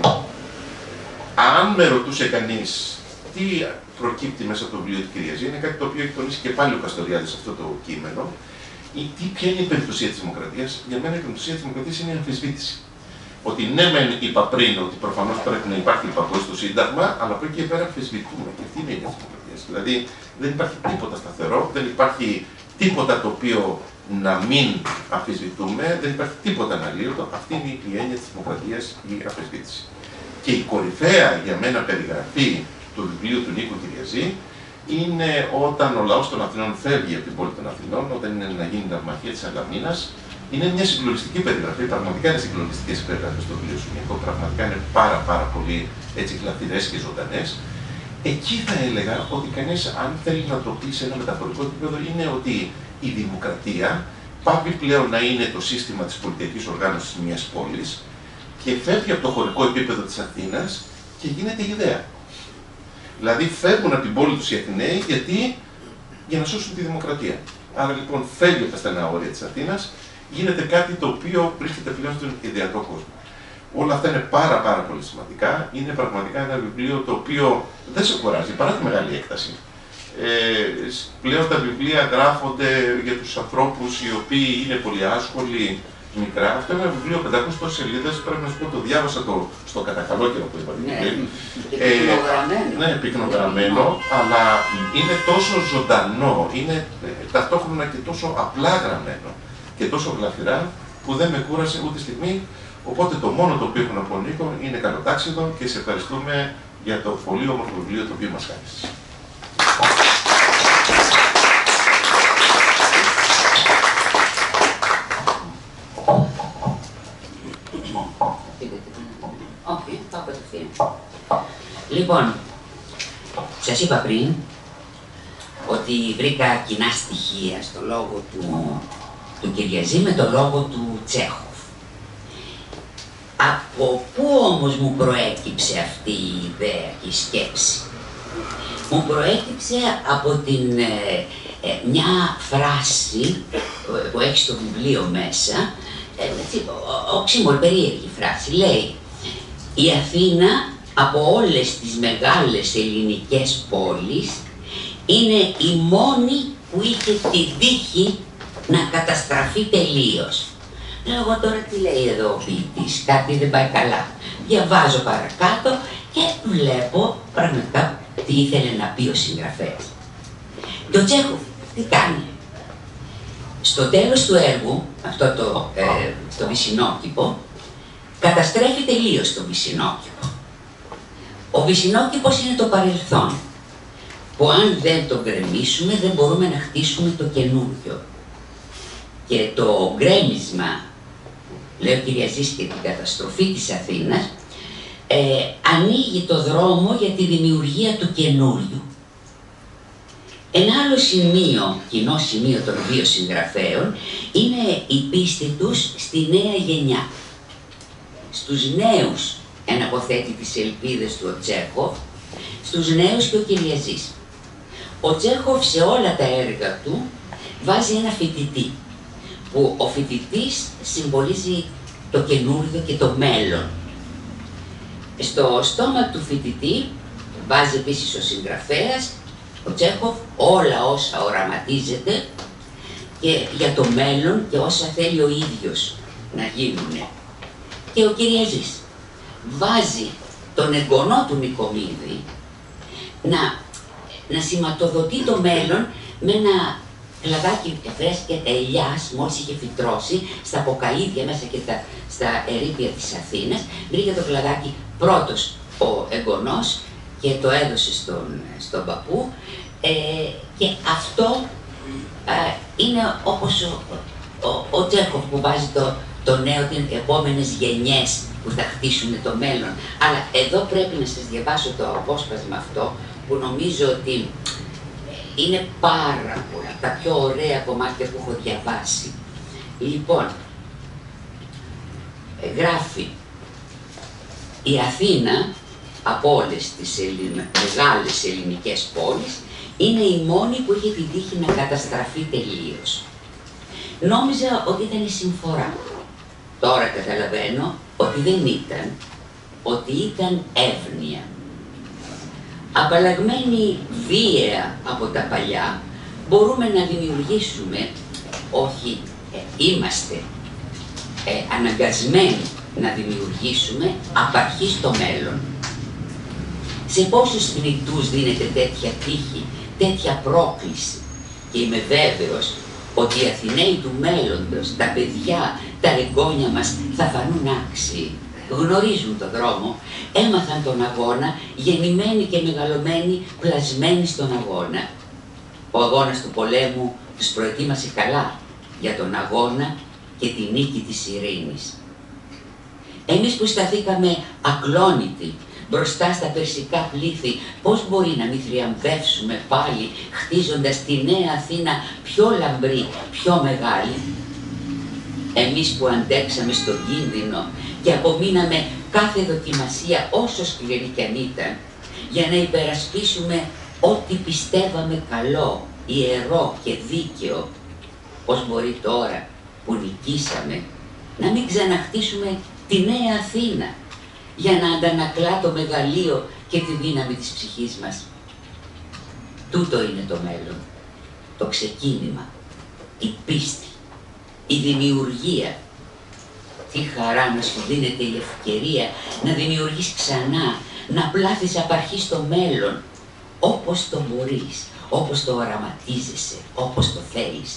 αν με ρωτούσε κανείς τι προκύπτει μέσα από το βιβλίο του κυρία Ζή, είναι κάτι το οποίο έχει τονίσει και πάλι ο Καστοριάδης σε αυτό το κείμενο. Η, τι, ποια είναι η περιπτωσία της δημοκρατίας? Για μένα η περιπτωσία της δημοκρατίας είναι η αμφισβήτηση. Ότι ναι, μεν είπα πριν ότι προφανώς πρέπει να υπάρχει υπακοή στο Σύνταγμα, αλλά από εκεί και πέρα αμφισβητούμε. Και αυτή είναι η έννοια της δημοκρατίας. Δηλαδή δεν υπάρχει τίποτα σταθερό, δεν υπάρχει τίποτα το οποίο να μην αμφισβητούμε, δεν υπάρχει τίποτα αναλύωτο. Αυτή είναι η έννοια της δημοκρατίας, η αμφισβήτηση. Και η κορυφαία για μένα περιγραφή του βιβλίου του Νίκου Κυριαζή είναι όταν ο λαός των Αθηνών φεύγει από την πόλη των Αθηνών, όταν είναι να γίνει η ναυμαχία της Αλαμίνας. Είναι μια συγκλονιστική περιγραφή, πραγματικά είναι συγκλονιστικές οι περιγραφές στο βιβλίο σου Νίκο, πραγματικά είναι πάρα πάρα πολύ έτσι κλαθυρές και ζωντανές. Εκεί θα έλεγα ότι κανείς, αν θέλει να το πει σε ένα μεταφορικό επίπεδο, είναι ότι η δημοκρατία πάβει πλέον να είναι το σύστημα της πολιτικής οργάνωσης μιας πόλης και φεύγει από το χωρικό επίπεδο της Αθήνας και γίνεται ιδέα. Δηλαδή φεύγουν από την πόλη τους οι Αθηναίοι γιατί για να σώσουν τη δημοκρατία. Άρα λοιπόν φεύγει από τα στενά όρια της Αθήνας, γίνεται κάτι το οποίο βρίσκεται πλέον στον ιδεατό κόσμο. Όλα αυτά είναι πάρα πάρα πολύ σημαντικά. Είναι πραγματικά ένα βιβλίο το οποίο δεν σε κουράζει, παρά τη μεγάλη έκταση. Ε, πλέον τα βιβλία γράφονται για τους ανθρώπους οι οποίοι είναι πολύ άσχολοι, μικρά. Αυτό είναι ένα βιβλίο πεντακόσιες σελίδες, πρέπει να σου πω, το διάβασα το, στο κατακαλόκαιρο που είπατε. Ναι, ε, πυκνογραμμένο. Ναι, πυκνογραμμένο, αλλά είναι τόσο ζωντανό, είναι ε, ταυτόχρονα και τόσο απλά γραμμένο και τόσο γλαφυρά που δεν με κούρασε ούτε στιγμή. Οπότε το μόνο το οποίο έχω να πω, Νίκο, είναι καλοτάξιδο και σε ευχαριστούμε για το πολύ όμορφο βιβλίο το οποίο μας χάρισες. Όχι, θα αποδεχθεί. Λοιπόν, σας είπα πριν ότι βρήκα κοινά στοιχεία στο λόγο του, του Κυριαζή με το λόγο του Τσέχοφ. Από πού όμως μου προέκυψε αυτή η ιδέα και η σκέψη? Μου προέκυψε από την, ε, ε, μια φράση που έχει στο βιβλίο μέσα, ε, έτσι, οξύμορφη, περίεργη φράση. Λέει, η Αθήνα από όλες τις μεγάλες ελληνικές πόλεις είναι η μόνη που είχε την τύχη να καταστραφεί τελείως. Λέω εγώ τώρα τι λέει εδώ ο ποιητής, κάτι δεν πάει καλά. Διαβάζω παρακάτω και βλέπω πραγματικά τι ήθελε να πει ο συγγραφέας. Και ο Τσέχοφ τι κάνει? Στο τέλος του έργου, αυτό το, ε, το Βυσσινόκηπο, καταστρέφει τελείως το Βυσσινόκηπο. Ο Βυσσινόκηπος είναι το παρελθόν, που αν δεν το γκρεμίσουμε δεν μπορούμε να χτίσουμε το καινούριο. Και το γκρέμισμα, λέει ο Κυριαζής, και την καταστροφή της Αθήνας, ε, ανοίγει το δρόμο για τη δημιουργία του καινούριου. Ένα άλλο σημείο, κοινό σημείο των δύο συγγραφέων, είναι η πίστη τους στη νέα γενιά. Στους νέους εναποθέτει τις ελπίδες του ο Τσέχοφ, στους νέους και ο Κυριαζής. Ο Τσέχοφ σε όλα τα έργα του βάζει ένα φοιτητή, που ο φοιτητής συμβολίζει το καινούργιο και το μέλλον. Στο στόμα του φοιτητή βάζει επίσης ο συγγραφέας, ο Τσέχοφ, όλα όσα οραματίζεται και για το μέλλον και όσα θέλει ο ίδιος να γίνουν. Και ο Κυριαζής βάζει τον εγγονό του Νικομίδη να, να σηματοδοτεί το μέλλον με ένα κλαδάκι φρέσκια ελιάς, μόλις είχε φυτρώσει στα ποκαΐδια μέσα και τα, στα ερείπια της Αθήνας. Βρήκε το κλαδάκι πρώτος ο εγγονός και το έδωσε στον, στον παππού, ε, και αυτό ε, είναι όπως ο, ο, ο Τσέχοφ που βάζει το, το νέο, τις επόμενες γενιές που θα χτίσουν το μέλλον. Αλλά εδώ πρέπει να σας διαβάσω το απόσπασμα αυτό που νομίζω ότι είναι πάρα πολλά, τα πιο ωραία κομμάτια που έχω διαβάσει. Λοιπόν, γράφει, η Αθήνα από όλες τις Ελλην... μεγάλες ελληνικές πόλεις είναι η μόνη που είχε την τύχη να καταστραφεί τελείως. Νόμιζα ότι ήταν η συμφορά. Τώρα καταλαβαίνω ότι δεν ήταν, ότι ήταν εύνοια. Απαλλαγμένοι βίαια από τα παλιά, μπορούμε να δημιουργήσουμε, όχι ε, είμαστε ε, αναγκασμένοι να δημιουργήσουμε απ' αρχής το μέλλον. Σε πόσους θνητούς δίνεται τέτοια τύχη, τέτοια πρόκληση, και είμαι βέβαιος ότι οι Αθηναίοι του μέλλοντος, τα παιδιά, τα εγγόνια μας θα φανούν άξιοι. Γνωρίζουν τον δρόμο, έμαθαν τον αγώνα, γεννημένοι και μεγαλωμένοι, πλασμένοι στον αγώνα. Ο αγώνας του πολέμου τους προετοίμασε καλά για τον αγώνα και τη νίκη της ειρήνης. Εμείς που σταθήκαμε ακλόνητοι μπροστά στα περσικά πλήθη, πώς μπορεί να μην θριαμβεύσουμε πάλι, χτίζοντας τη νέα Αθήνα πιο λαμπρή, πιο μεγάλη. Εμείς που αντέξαμε στον κίνδυνο και απομείναμε κάθε δοκιμασία όσο σκληρή κι αν ήταν, για να υπερασπίσουμε ό,τι πιστεύαμε καλό, ιερό και δίκαιο, πώς μπορεί τώρα που νικήσαμε να μην ξαναχτίσουμε τη νέα Αθήνα, για να αντανακλά το μεγαλείο και τη δύναμη της ψυχής μας. Τούτο είναι το μέλλον, το ξεκίνημα, η πίστη, η δημιουργία. Τι χαρά να σου δίνεται η ευκαιρία να δημιουργείς ξανά, να πλάθεις απ' αρχής το μέλλον, όπως το μπορείς, όπως το οραματίζεσαι, όπως το θέλεις.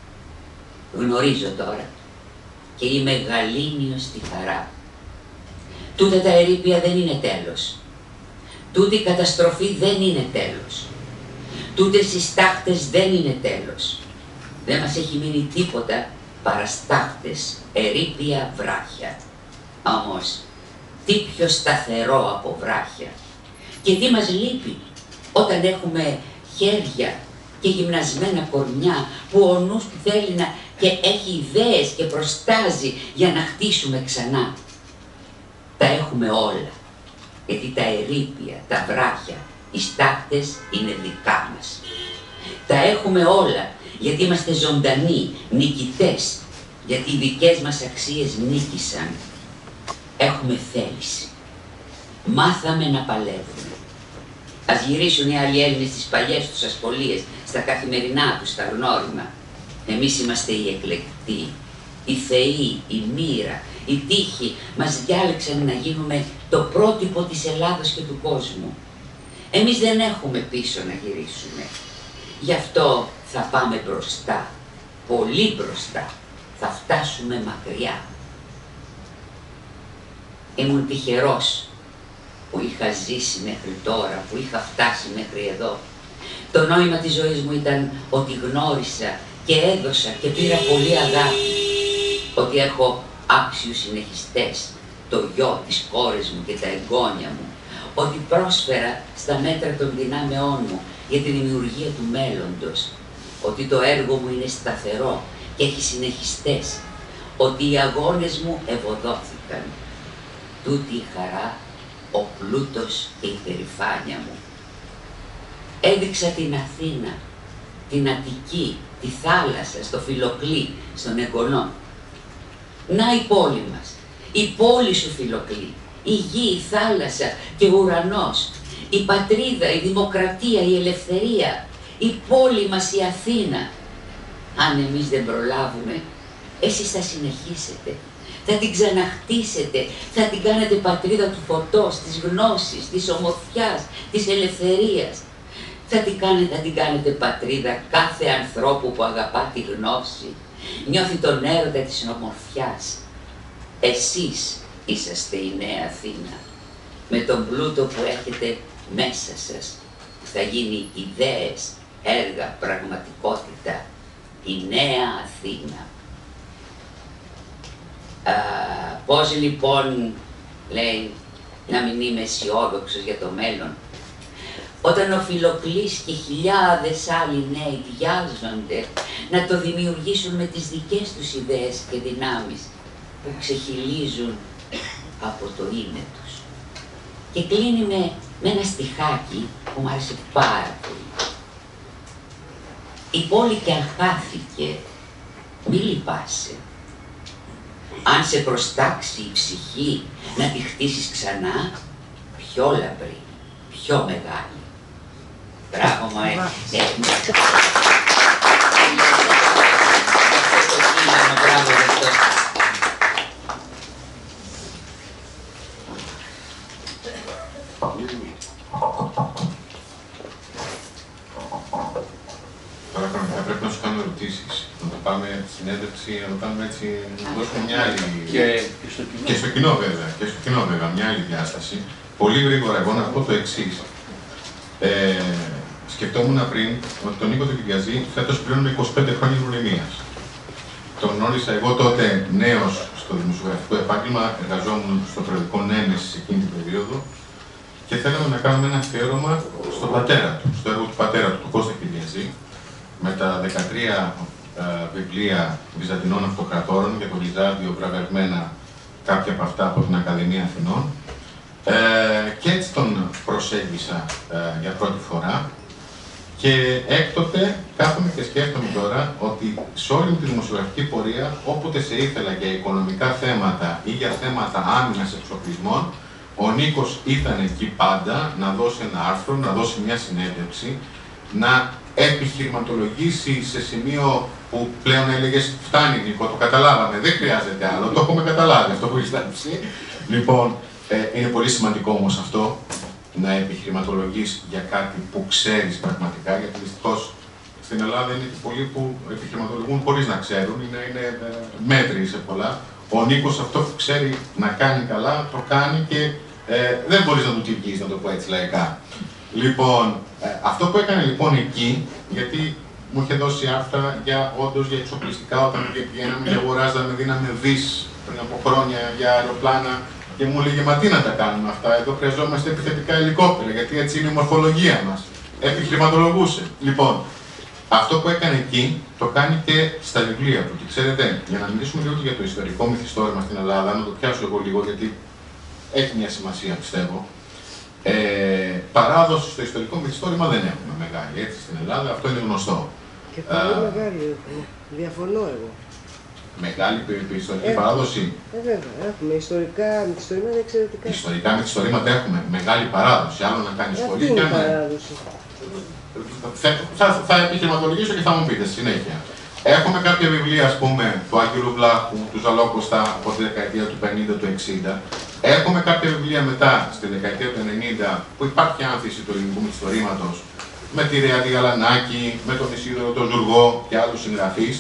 Γνωρίζω τώρα και είμαι γαλήνιος στη χαρά. Τούτα τα ερείπια δεν είναι τέλος. Τούτη η καταστροφή δεν είναι τέλος. Τούτες οι στάχτες δεν είναι τέλος. Δεν μας έχει μείνει τίποτα παρά στάχτες, ερείπια, βράχια. Όμως, τι πιο σταθερό από βράχια. Και τι μας λείπει όταν έχουμε χέρια και γυμνασμένα κορμιά που ο νους του θέλει να και έχει ιδέες και προστάζει για να χτίσουμε ξανά. Τα έχουμε όλα, γιατί τα ερείπια, τα βράχια, οι στάχτες είναι δικά μας. Τα έχουμε όλα, γιατί είμαστε ζωντανοί, νικητές, γιατί οι δικές μας αξίες νίκησαν. Έχουμε θέληση. Μάθαμε να παλεύουμε. Ας γυρίσουν οι άλλοι Έλληνες στις παλιές τους ασχολίες, στα καθημερινά τους, στα γνώριμα. Εμείς είμαστε οι εκλεκτοί, οι θεοί, η μοίρα, η τύχη μας διάλεξαν να γίνουμε το πρότυπο της Ελλάδος και του κόσμου. Εμείς δεν έχουμε πίσω να γυρίσουμε. Γι' αυτό θα πάμε μπροστά, πολύ μπροστά. Θα φτάσουμε μακριά. Ήμουν τυχερός που είχα ζήσει μέχρι τώρα, που είχα φτάσει μέχρι εδώ. Το νόημα της ζωής μου ήταν ότι γνώρισα και έδωσα και πήρα πολύ αγάπη. Ότι έχω άξιους συνεχιστές, το γιο, τις κόρες μου και τα εγγόνια μου. Ότι πρόσφερα στα μέτρα των δυνάμεών μου για τη δημιουργία του μέλλοντος, ότι το έργο μου είναι σταθερό και έχει συνεχιστές, ότι οι αγώνες μου ευωδόθηκαν. Τούτη η χαρά, ο πλούτος και η περηφάνεια μου. Έδειξα την Αθήνα, την Αττική, τη θάλασσα, στο Φιλοκλή, στον Εγγονό. Να η πόλη μας, η πόλη σου Φιλοκλή, η γη, η θάλασσα και ο ουρανός, η πατρίδα, η δημοκρατία, η ελευθερία, η πόλη μας η Αθήνα. Αν εμείς δεν προλάβουμε, εσείς θα συνεχίσετε, θα την ξαναχτίσετε, θα την κάνετε πατρίδα του φωτός, της γνώσης, της ομορφιάς, της ελευθερίας. Θα την κάνετε, θα την κάνετε πατρίδα κάθε ανθρώπου που αγαπά τη γνώση, νιώθει τον έρωτα της ομορφιάς. Εσείς είσαστε η νέα Αθήνα, με τον πλούτο που έχετε μέσα σας, που θα γίνει ιδέες, έργα, πραγματικότητα, η νέα Αθήνα. Α, πώς λοιπόν, λέει, να μην είμαι αισιόδοξος για το μέλλον, όταν ο Φιλοκλής και χιλιάδες άλλοι νέοι βιάζονται να το δημιουργήσουν με τις δικές τους ιδέες και δυνάμεις που ξεχυλίζουν από το είναι τους. Και κλείνει με, με ένα στιχάκι που μου άρεσε πάρα πολύ. Η πόλη κι αν χάθηκε, μη λυπάσαι. Αν σε προστάξει η ψυχή να τη χτίσεις ξανά, πιο λαμπρή, πιο μεγάλη. Μπράβο μου, ε. Μπράβο γι' αυτό. Τώρα κανονικά πρέπει να σου κάνω ερωτήσεις. Να το πάμε συνέντευξη, να το κάνουμε έτσι, να δώσουμε μια άλλη... Και, και, στο κοινό. Και στο κοινό βέβαια, και στο κοινό βέβαια, μια άλλη διάσταση. Πολύ γρήγορα εγώ να πω το εξής. Ε, σκεφτόμουν πριν ότι τον Νίκο τον Κυριαζή φέτος πληρώνουμε είκοσι πέντε χρόνια γνωριμίας. Τον γνώρισα εγώ τότε νέος στο δημοσιογραφικό επάγγελμα, εργαζόμουν στο περιοδικό Νέμεσης εκείνη την περίοδο και θέλαμε να κάνουμε ένα αφιέρωμα στον πατέρα του, στο έργο του πατέρα του, του Κώστα Κυριαζή, με τα δεκατρία ε, βιβλία Βυζαντινών Αυτοκρατόρων για τον Βυζάντιο, βραβευμένα κάποια από αυτά από την Ακαδημία Αθηνών. Ε, και έτσι τον προσέγγισα ε, για πρώτη φορά και έκτοτε κάθομαι και σκέφτομαι τώρα ότι σε όλη τη δημοσιογραφική πορεία, όποτε σε ήθελα για οικονομικά θέματα ή για θέματα άμυνας εξοπλισμών, ο Νίκος ήταν εκεί πάντα να δώσει ένα άρθρο, να δώσει μια συνέντευξη, να επιχειρηματολογήσει σε σημείο που πλέον έλεγες φτάνει Νίκο, το καταλάβαμε, δεν χρειάζεται άλλο, το έχουμε καταλάβει αυτό που έχεις δώσει. Λοιπόν, Ε, είναι πολύ σημαντικό όμως αυτό, να επιχειρηματολογείς για κάτι που ξέρεις πραγματικά, γιατί δυστυχώς στην Ελλάδα είναι και πολλοί που επιχειρηματολογούν χωρίς να ξέρουν, είναι, είναι μέτροι σε πολλά. Ο Νίκος αυτό που ξέρει να κάνει καλά, το κάνει και ε, δεν μπορείς να του τυπήσεις, να το πω έτσι λαϊκά. Λοιπόν, ε, αυτό που έκανε λοιπόν εκεί, γιατί μου είχε δώσει άρθρα για όντως για εξοπλιστικά, όταν πηγαίναμε και αγοράζαμε, δίναμε δις πριν από χρόνια για αεροπλάνα. Και μου έλεγε, μα τι να τα κάνουμε αυτά, εδώ χρειαζόμαστε επιθετικά ελικόπτερα, γιατί έτσι είναι η μορφολογία μας. Επιχειρηματολογούσε. Λοιπόν, αυτό που έκανε εκεί, το κάνει και στα βιβλία του. Και ξέρετε, για να μιλήσουμε λίγο και για το ιστορικό μυθιστόρημα στην Ελλάδα, να το πιάσω εγώ λίγο, γιατί έχει μια σημασία, πιστεύω. Ε, παράδοση στο ιστορικό μυθιστόρημα δεν έχουμε μεγάλη, έτσι, στην Ελλάδα, αυτό είναι γνωστό. Και πολύ uh, μεγάλη έχουμε. Διαφωνώ εγώ. Μεγάλη ιστορική ε, παράδοση. Ε, βέβαια, έχουμε ιστορικά μυθιστορήματα εξαιρετικά. Ιστορικά μυθιστορήματα έχουμε μεγάλη παράδοση. Άλλο να κάνει σχολή και να. παράδοση. Θα, θα, θα επιχειρηματολογήσω και θα μου πείτε στη συνέχεια. Έχουμε κάποια βιβλία, ας πούμε, του Άγγελου Βλάχου, του Ζαλόκοστα από τη δεκαετία του πενήντα, του εξήντα. Έχουμε κάποια βιβλία μετά, στη δεκαετία του ενενήντα, που υπάρχει άνθηση του ελληνικού μυθιστορήματος, με τη Ρεάτη Γαλανάκη, με τον Ισίδωρο τον Ζουργό και άλλους συγγραφείς.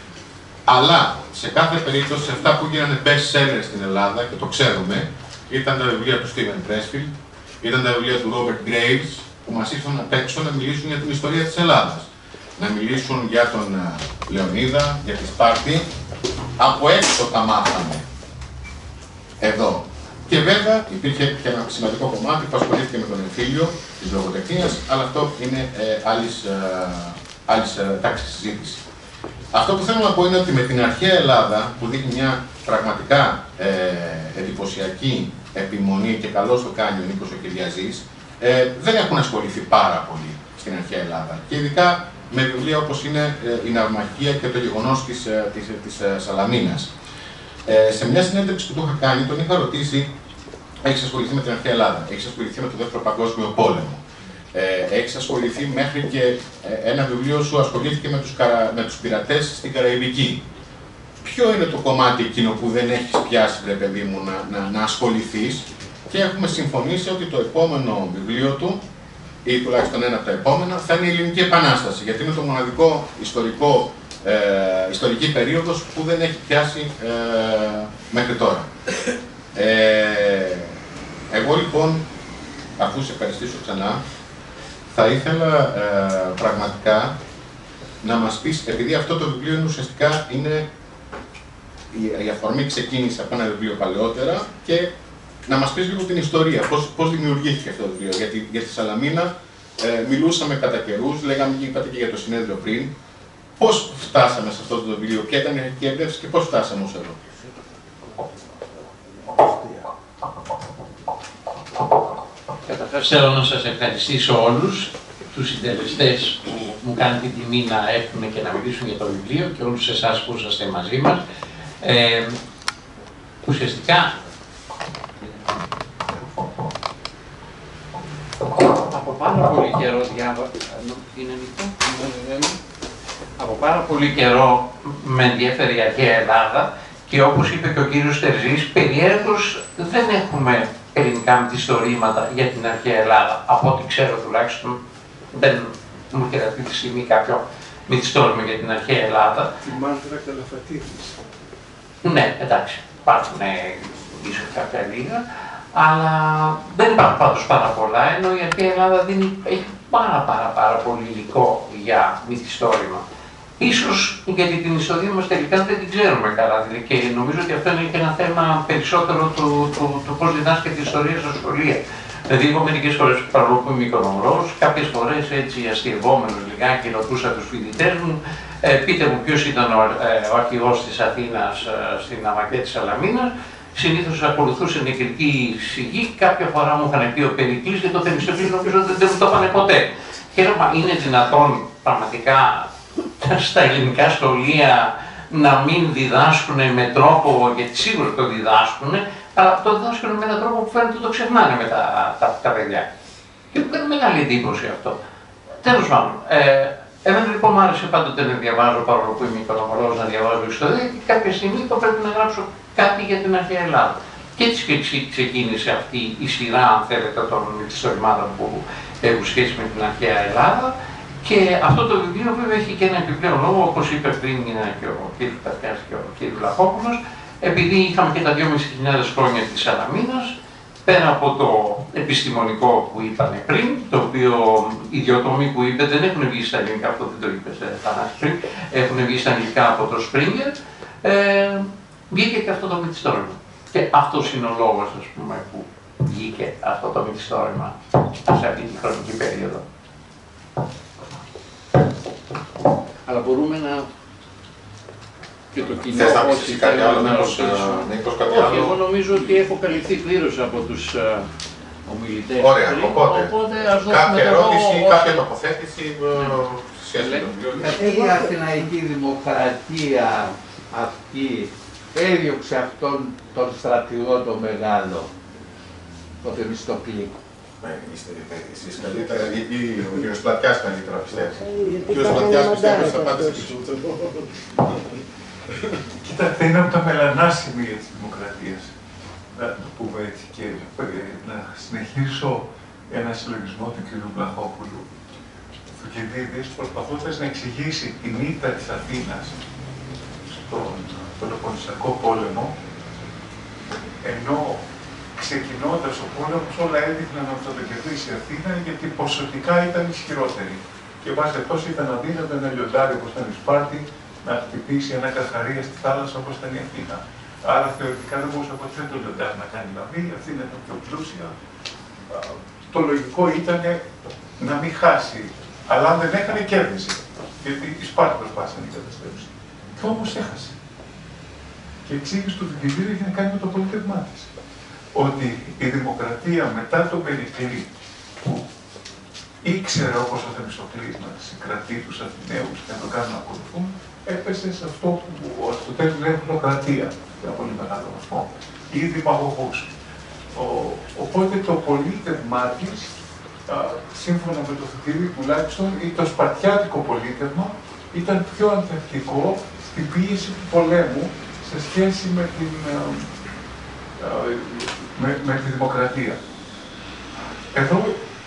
Αλλά σε κάθε περίπτωση, σε αυτά που γίνανε best sellers στην Ελλάδα, και το ξέρουμε, ήταν τα βιβλία του Steven Pressfield, ήταν τα βιβλία του Robert Graves, που μας ήρθαν απ' έξω να μιλήσουν για την ιστορία της Ελλάδας. Να μιλήσουν για τον Λεωνίδα, για τη Σπάρτη. Από έξω τα μάθαμε. Εδώ, Και βέβαια υπήρχε και ένα σημαντικό κομμάτι που ασχολήθηκε με τον εμφύλιο της λογοτεχνίας, αλλά αυτό είναι ε, άλλης, ε, άλλης ε, τάξης συζήτηση. Αυτό που θέλω να πω είναι ότι με την αρχαία Ελλάδα, που δείχνει μια πραγματικά ε, εντυπωσιακή επιμονή και καλώς το κάνει ο Νίκος ο Κυριαζής, ε, δεν έχουν ασχοληθεί πάρα πολύ στην αρχαία Ελλάδα. Και ειδικά με βιβλία όπως είναι ε, η Ναυμαχία και το γεγονός της, ε, της, της ε, Σαλαμίνας. Ε, σε μια συνέντευξη που του είχα κάνει, τον είχα ρωτήσει: έχεις ασχοληθεί με την αρχαία Ελλάδα, έχεις ασχοληθεί με το Δεύτερο Παγκόσμιο Πόλεμο, ε, έχεις ασχοληθεί μέχρι και ε, ένα βιβλίο σου ασχολήθηκε με τους, καρα... με τους πειρατές στην Καραϊβική. Ποιο είναι το κομμάτι εκείνο που δεν έχεις πιάσει, βρε παιδί μου, να, να, να ασχοληθείς? Και έχουμε συμφωνήσει ότι το επόμενο βιβλίο του, ή τουλάχιστον ένα από τα επόμενα, θα είναι η Ελληνική Επανάσταση, γιατί είναι το μοναδικό ιστορικό, ε, ιστορική περίοδος που δεν έχει πιάσει ε, μέχρι τώρα. Ε, εγώ λοιπόν, αφού σε ευχαριστήσω ξανά, θα ήθελα ε, πραγματικά να μας πεις, επειδή αυτό το βιβλίο είναι ουσιαστικά είναι η, η αφορμή ξεκίνησε από ένα βιβλίο παλαιότερα, και να μας πεις λίγο την ιστορία, πώς, πώς δημιουργήθηκε αυτό το βιβλίο. Γιατί για τη Σαλαμίνα ε, μιλούσαμε κατά καιρούς, λέγαμε και είπατε και για το συνέδριο πριν. Πώς φτάσαμε σε αυτό το βιβλίο, ποια ήταν η αρχική έμπνευση και πώς φτάσαμε ως εδώ? Καταρχάς θέλω να σας ευχαριστήσω όλους τους συντελεστές που μου κάνουν την τιμή να έρθουν και να μιλήσουν για το βιβλίο, και όλους εσάς που είσαστε μαζί μας. Ε, ουσιαστικά από πάρα πολύ καιρό διάβα... Είναι ανοιχτό? Από πάρα πολύ καιρό με ενδιαφέρει η αρχαία Ελλάδα, και όπως είπε και ο κύριος Τερζής, περιέργως δεν έχουμε ελληνικά μυθιστορήματα για την αρχαία Ελλάδα. Από ό,τι ξέρω τουλάχιστον, δεν μου έρχεται αυτή τη στιγμή κάποιο μυθιστόρημα για την αρχαία Ελλάδα. Τη Μάντρα Καλαφατίδης. Ναι, εντάξει, υπάρχουν ίσως κάποια λίγα, αλλά δεν υπάρχουν πάντως πάρα πολλά, ενώ η αρχαία Ελλάδα δίνει, έχει πάρα πάρα πάρα πολύ υλικό για μυθιστόρημα. Ίσως γιατί την ιστορία μας τελικά δεν την ξέρουμε καλά, και νομίζω ότι αυτό είναι και ένα θέμα περισσότερο του, του, του πώς διδάσκεται η ιστορία στα σχολεία. Δηλαδή, εγώ μερικές φορές, παρόλο που είμαι οικονομολόγος, κάποιες φορές έτσι αστειευόμενος λιγάκι ρωτούσα τους φοιτητές μου, ε, πείτε μου ποιος ήταν ο, ε, ο αρχηγός της Αθήνας ε, στην Αμακραία της Σαλαμίνας. Συνήθως ακολουθούσε νεκρική σιγή, κάποια φορά μου είχαν πει ο Περικλής, και το Θεμιστοκλής νομίζω ότι δεν μου το είπανε ποτέ. Και έλεγα, είναι δυνατόν πραγματικά στα ελληνικά σχολεία να μην διδάσκουν με τρόπο, γιατί σίγουρα το διδάσκουν, αλλά το διδάσκουν με έναν τρόπο που φαίνεται ότι το ξεχνάνε με τα, τα, τα παιδιά. Και μου κάνει μεγάλη εντύπωση αυτό. Τέλος πάντων, ε, εμένα λοιπόν μου άρεσε πάντοτε να διαβάζω, παρόλο που είμαι οικονομολόγος, να διαβάζω ιστορία, και κάποια στιγμή το πρέπει να γράψω κάτι για την αρχαία Ελλάδα. Και έτσι και ξεκίνησε αυτή η σειρά, αν θέλετε, των μυθιστορημάτων που έχουν σχέση με την αρχαία Ελλάδα. Και αυτό το βιβλίο βέβαια έχει και ένα επιπλέον λόγο, όπως είπε πριν και ο κ. Πατιάς και ο κ. Βλαχόπουλος, επειδή είχαμε και τα δυόμισι χιλιάδες χρόνια της Σαλαμίνας, πέρα από το επιστημονικό που είπανε πριν, το οποίο οι δύο τόμοι που είπε δεν έχουν βγει στα ελληνικά, αυτό δεν το είπες Θανάση πριν, έχουν βγει στα αγγλικά από το Springer, ε, βγήκε και αυτό το μυθιστόρημα. Και αυτός είναι ο λόγος, ας πούμε, που βγήκε αυτό το μυθιστόρημα σε αυτή τη χρονική περίοδο. Αλλά μπορούμε να... Και το κοινό, θες να όσοι πεις κάτι άλλο, να Νίκος, ρωτήσουν. Νίκος, κάτι Όχι, άλλο? εγώ νομίζω ότι έχω καλυφθεί πλήρως από τους uh, ομιλητές. Ωραία, πριν, οπότε, οπότε ας δώσουμε κάποια το ερώτηση, λόγο, κάποια τοποθέτηση σχέση με τον βιβλίο. Η Αθηναϊκή Δημοκρατία αυτή έδιωξε αυτόν τον στρατηγό μεγάλο, το Θεμιστοκλή. Εσείς καλύτερα, ή ο κ. Πλατιάς καλύτερα πιστεύει. Ο κ. θα Πλατιάς κάνει πιστεύει ότι θα μαντάρα πάτε αυτός. Κοιτάξτε, είναι από τα μελανά σημεία της δημοκρατίας, να το πούμε έτσι, και να συνεχίσω ένα συλλογισμό του κ. Βλαχόπουλου. Ο Θουκυδίδης, προσπαθώντας να εξηγήσει την ήττα της Αθήνας στον Πελοποννησιακό πόλεμο, ενώ ξεκινώντας ο πόλεμος όλα έδειχναν ότι θα το κερδίσει η Αθήνα, γιατί ποσοτικά ήταν ισχυρότερη. Και βάσει τόσο ήταν αδύνατο ένα λιοντάρι όπως ήταν η Σπάρτη να χτυπήσει ένα καρχαρία στη θάλασσα όπως ήταν η Αθήνα. Άρα θεωρητικά δεν μπορούσε από το Λιοντάρ να κάνει λαβή, η Αθήνα ήταν πιο πλούσια. Το λογικό ήταν να μην χάσει, αλλά αν δεν έκανε κέρδισε. Γιατί η Σπάρτη προσπάθησε να την καταστρέψει. Και όμως έχασε. Και η εξήγηση του βιβλίου είχε να κάνει με το πολίτευμά τη. Ότι η δημοκρατία μετά τον Περικλή, που ήξερε όπως ο Θεμιστοκλής να συγκρατεί τους Αθηναίους και να το κάνουν να ακολουθούν, έπεσε σε αυτό που ο Αριστοτέλης λέει χνοκρατία, για πολύ μεγάλο βαθμό, ή δημαγωγούς. Οπότε το πολίτευμά της, σύμφωνα με το Θητήρι τουλάχιστον, ή το σπαρτιάτικο πολίτευμα, ήταν πιο ανθεκτικό στην πίεση του πολέμου σε σχέση με την, με, με τη δημοκρατία. Εδώ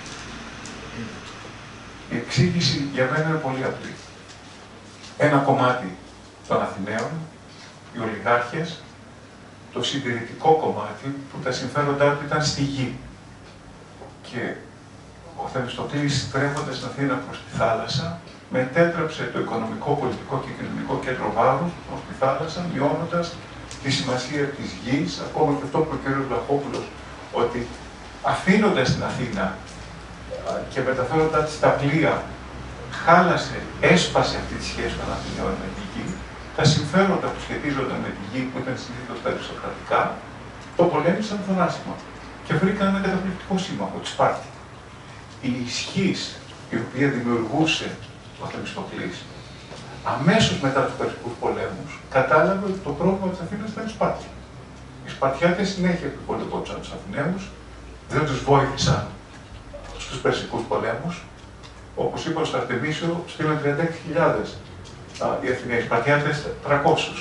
η εξήγηση για μένα είναι πολύ απλή. Ένα κομμάτι των Αθηναίων, οι ολιγάρχες, το συντηρητικό κομμάτι που τα συμφέροντά του ήταν στη γη. Και ο Θεμιστοκλής, στρέφοντας την Αθήνα προς τη θάλασσα, μετέτρεψε το οικονομικό, πολιτικό και κοινωνικό κέντρο βάρους προς τη θάλασσα, μειώνοντας τη σημασία της γης, ακόμα και αυτό που ο κ. Βλαχόπουλος, ότι αφήνοντας την Αθήνα και μεταφέροντας τη στα πλοία, χάλασε, έσπασε αυτή τη σχέση των Αθηναίων με τη γη, τα συμφέροντα που σχετίζονταν με τη γη, που ήταν συνήθως τα αριστοκρατικά, το πολέμησαν θανάσιμα και βρήκαν ένα καταπληκτικό σύμμαχο, τη Σπάρτη. Η ισχύς η οποία δημιουργούσε ο Θεμιστοκλής αμέσως μετά τους Περσικούς πολέμους, κατάλαβε ότι το πρόβλημα της Αθήνας ήταν η Σπάρτη. Οι Σπαρτιάτες συνέχεια πολεμούσαν τους Αθηναίους, δεν τους βοήθησαν στους Περσικούς πολέμους. Όπως είπα στο Αρτεμίσιο, στείλαν τριάντα έξι χιλιάδες οι Αθηναίοι, οι Σπαρτιάτες τριακόσιους.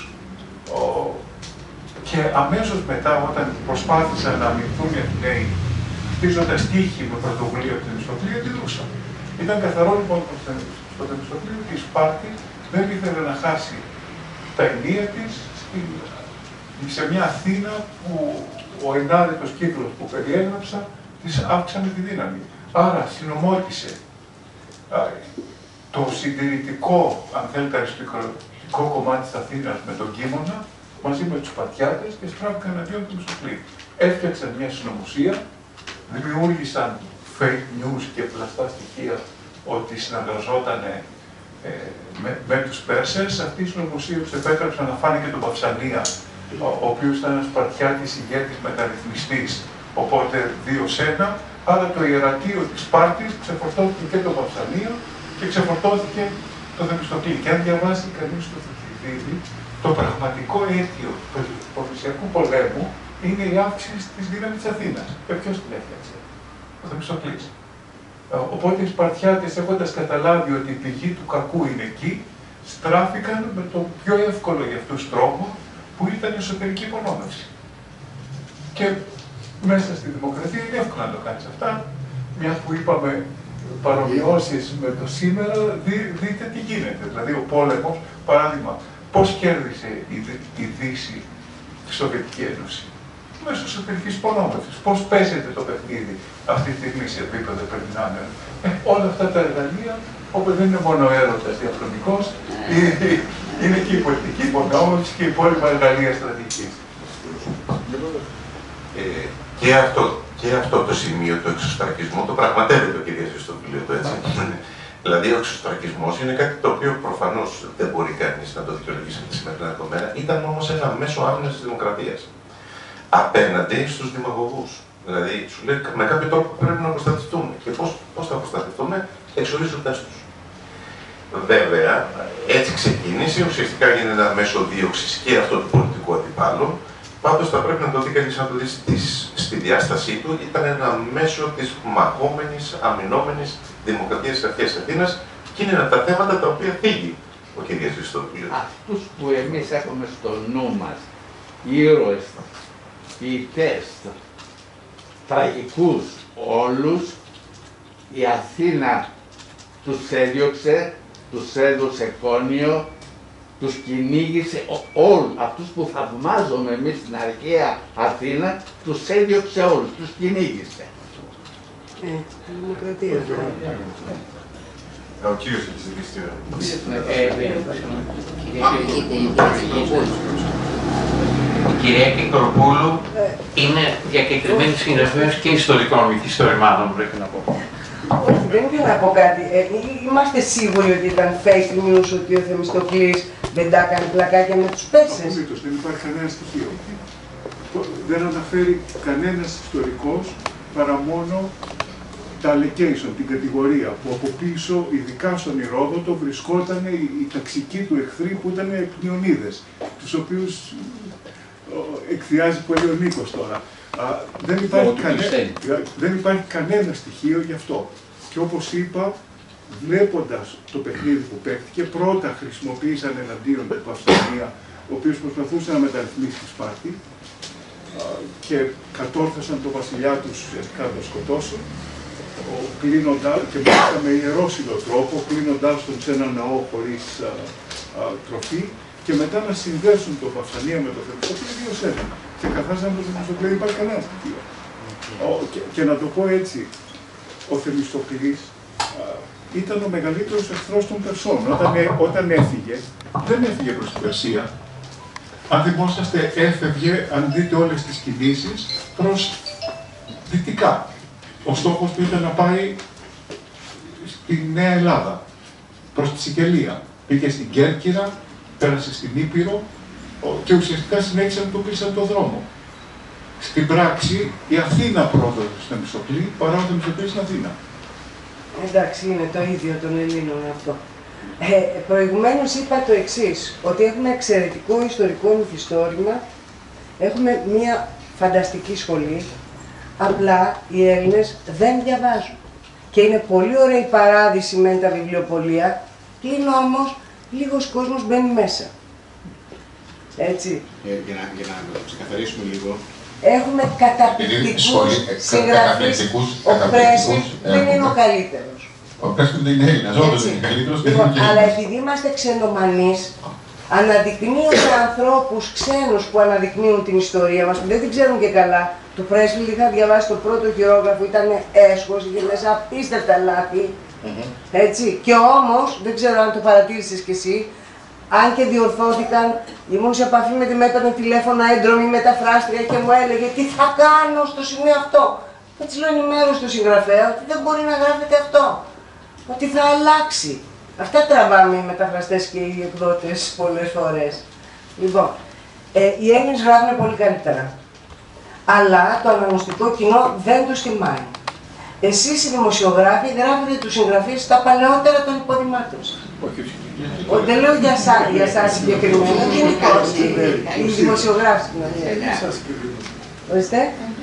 Και αμέσως μετά, όταν προσπάθησαν να αμυνθούν οι Αθηναίοι, χτίζοντας τείχη με πρωτοβουλία του Θεμιστοκλή, αντιδρούσαν. Ήταν καθαρό λοιπόν στο Θεμιστοκλή ότι η Σπάρτη δεν ήθελε να χάσει τα ενία της σε μια Αθήνα που ο ενάρετος κύκλος που περιέγραψα της αύξανε τη δύναμη. Άρα συνομότησε το συντηρητικό, αν θέλετε, αριστοκρατικό κομμάτι της Αθήνας με τον Κίμωνα, μαζί με τους Σπαρτιάτες και στράφηκαν εναντίον του Θεμιστοκλή. Έφτιαξαν μια συνωμοσία, δημιούργησαν fake news και πλαστά στοιχεία ότι συνεργαζόταν ε, με, με τους Πέρσες. Αυτή η συνωμοσία τους επέτρεψαν να φάνε και τον Παυσανία, ο, ο οποίος ήταν ένας Σπαρτιάτης ηγέτης μεταρρυθμιστής, οπότε δύο σε ένα. Άρα το ιερατείο της Σπάρτης ξεφορτώθηκε και τον Παυσανία και ξεφορτώθηκε το Θεμιστοκλή. Και αν διαβάσει κανείς το Θεμιστοκλή, το πραγματικό αίτιο του Προφυσιακού πολέμου είναι η αύξηση της δύναμης της Αθήνας. Και ποιος την έφτιαξε? Ο Θεμιστοκλής. Οπότε οι Σπαρτιάτες, έχοντας καταλάβει ότι η πηγή του κακού είναι εκεί, στράφηκαν με το πιο εύκολο για αυτούς τρόπο, που ήταν η εσωτερική υπονόμευση. Και μέσα στη δημοκρατία είναι εύκολο να το κάνεις αυτά. Μια που είπαμε παρομοιώσεις με το σήμερα, δει, δείτε τι γίνεται. Δηλαδή ο πόλεμος, παράδειγμα, πώς κέρδισε η, η Δύση τη Σοβιετική Ένωση? Μέσω εσωτερικής υπονόμευσης. Πώς παίζεται το παιχνίδι αυτή τη στιγμή σε επίπεδο υπερδυνάμεων? Ε, όλα αυτά τα εργαλεία, όπου δεν είναι μόνο έρωτας διαχρονικός, είναι και η πολιτική υπονόμευση και η υπόλοιπα εργαλεία στρατηγικής. Ε, και, αυτό, και αυτό το σημείο του εξωστρακισμού το πραγματεύεται ο κ. στο βιβλίο του, έτσι. Δηλαδή, ο εξωστρακισμός είναι κάτι το οποίο προφανώς δεν μπορεί κανείς να το δικαιολογήσει από τη σημερινή δεδομένα. Ήταν όμως ένα μέσο άμυνας της δημοκρατίας απέναντι στους δημαγωγούς. Δηλαδή, σου λέει με κάποιο τρόπο πρέπει να προστατευτούμε. Και πώς, πώς θα προστατευτούμε? Εξορίζοντάς τους. Βέβαια, έτσι ξεκίνησε, ουσιαστικά γίνεται ένα μέσο δίωξης και αυτό του πολιτικού αντιπάλου. Πάντως θα πρέπει να το δει κανείς να το δει στη διάστασή του. Ήταν ένα μέσο της μαχόμενης, αμυνόμενης δημοκρατίας της αρχαίας Αθήνας και είναι ένα από τα θέματα τα οποία θίγει ο κ. Χριστόπουλος. Αυτούς που εμείς έχουμε στο νου μας, ήρωες, ποιητές, τραγικούς όλους, η Αθήνα τους έδιωξε, τους έδωσε κόνιο, τους κυνήγησε, όλους αυτούς που θαυμάζουμε εμείς στην αρχαία Αθήνα, τους έδιωξε όλους, τους κυνήγησε. Ε, δημοκρατία. Ο κύριος έχει ζητήσει Κύριε Η κυρία Κικοροπούλου είναι διακεκριμένη συγγραφέας και ιστορικών μυθιστορημάτων, πρέπει να πω. Όχι, δεν ήθελα να πω κάτι. Ε, είμαστε σίγουροι ότι ήταν fake news ότι ο Θεμιστοκλής δεν τα έκανε πλακάκια με τους Πέρσες? Απολύτως, δεν υπάρχει κανένα στοιχείο. Δεν αναφέρει κανένας ιστορικός παρά μόνο τα allocation, την κατηγορία που από πίσω, ειδικά στον Ηρόδοτο, βρισκόταν οι, οι ταξικοί του εχθροί που ήταν εκνιονίδες, τους οποίους εκθιάζει πολύ ο Νίκος τώρα. Α, δεν, υπάρχει κανέ... δεν υπάρχει κανένα στοιχείο γι' αυτό. Και όπως είπα, βλέποντας το παιχνίδι που παίχτηκε, πρώτα χρησιμοποίησαν εναντίον του Παυσανία, ο οποίος προσπαθούσε να μεταρρυθμίσει τη Σπάρτη και κατόρθωσαν τον βασιλιά τους ουσιαστικά να τον σκοτώσουν, κλείνοντας, και μάλιστα με ιερόσιλο τρόπο, κλείνοντάς τον σε ένα ναό χωρίς α, α, τροφή, και μετά να συνδέσουν τον Παυσανία με το Θεμιστοκλή δύο σε ένα. Και καθάσαν το Θεμιστοκλή, δεν υπάρχει κανένα στοιχείο. Και, και να το πω έτσι, ο Θεμιστοκλής α, ήταν ο μεγαλύτερος εχθρός των Περσών. Όταν, όταν έφυγε, δεν έφυγε προς την Περσία. Αν θυμόσαστε, έφευγε, αν δείτε όλες τις κινήσεις, προς δυτικά. Ο στόχος του ήταν να πάει στη Νέα Ελλάδα, προς τη Σικελία. Πήγε στην Κέρκυρα, πέρασε στην Ήπειρο και ουσιαστικά συνέχισαν το πίσαν το δρόμο. Στην πράξη, η Αθήνα πρόδωσε στο Θεμιστοκλή παρά ο Θεμιστοκλής στην Αθήνα. Εντάξει, είναι το ίδιο των Ελλήνων αυτό. Ε, προηγουμένως είπα το εξής, ότι έχουμε εξαιρετικό ιστορικό μυθιστόρημα, έχουμε μια φανταστική σχολή, απλά οι Έλληνες δεν διαβάζουν. Και είναι πολύ ωραία η παράδειση με τα βιβλιοπωλεία, πλην όμως λίγος κόσμος μπαίνει μέσα. Έτσι. Ε, για, να, για να το ξεκαθαρίσουμε λίγο. Έχουμε καταπληκτικούς συγγραφείς, ο Πρέσβης δεν είναι ο καλύτερος. Ο Πρέσβης δεν είναι Έλληνας, όντως είναι καλύτερος. Λοιπόν, αλλά επειδή είμαστε ξενομανείς, αναδεικνύονται ανθρώπους ξένους που αναδεικνύουν την ιστορία μας, που δεν την ξέρουν και καλά. Το Πρέσβη είχα διαβάσει το πρώτο χειρόγραφο, ήταν έσχος, είχε μέσα απίστευτα λάθη. Mm-hmm. Έτσι. Και όμως, δεν ξέρω αν το παρατήρησες κι εσύ, αν και διορθώθηκαν, ήμουν σε επαφή με τη με έπαιρνε τηλέφωνα έντρομη μεταφράστρια και μου έλεγε τι θα κάνω στο σημείο αυτό. Έτσι λέω ενημέρωση στο συγγραφέα ότι δεν μπορεί να γράφεται αυτό. Ότι θα αλλάξει. Αυτά τραβάμε οι μεταφραστές και οι εκδότες πολλές φορές. Λοιπόν, ε, οι Έλληνες γράφουν πολύ καλύτερα. Αλλά το αναγνωστικό κοινό δεν τους τιμάει. Εσείς οι δημοσιογράφοι γράφετε τους συγγραφείς στα παλαιότερα των υποδημάτων σας. Δεν λέω για εσάς, για εσάς συγκεκριμένα, γενικώς. Οι δημοσιογράφοι συγκεκριμένα. Ορίστε.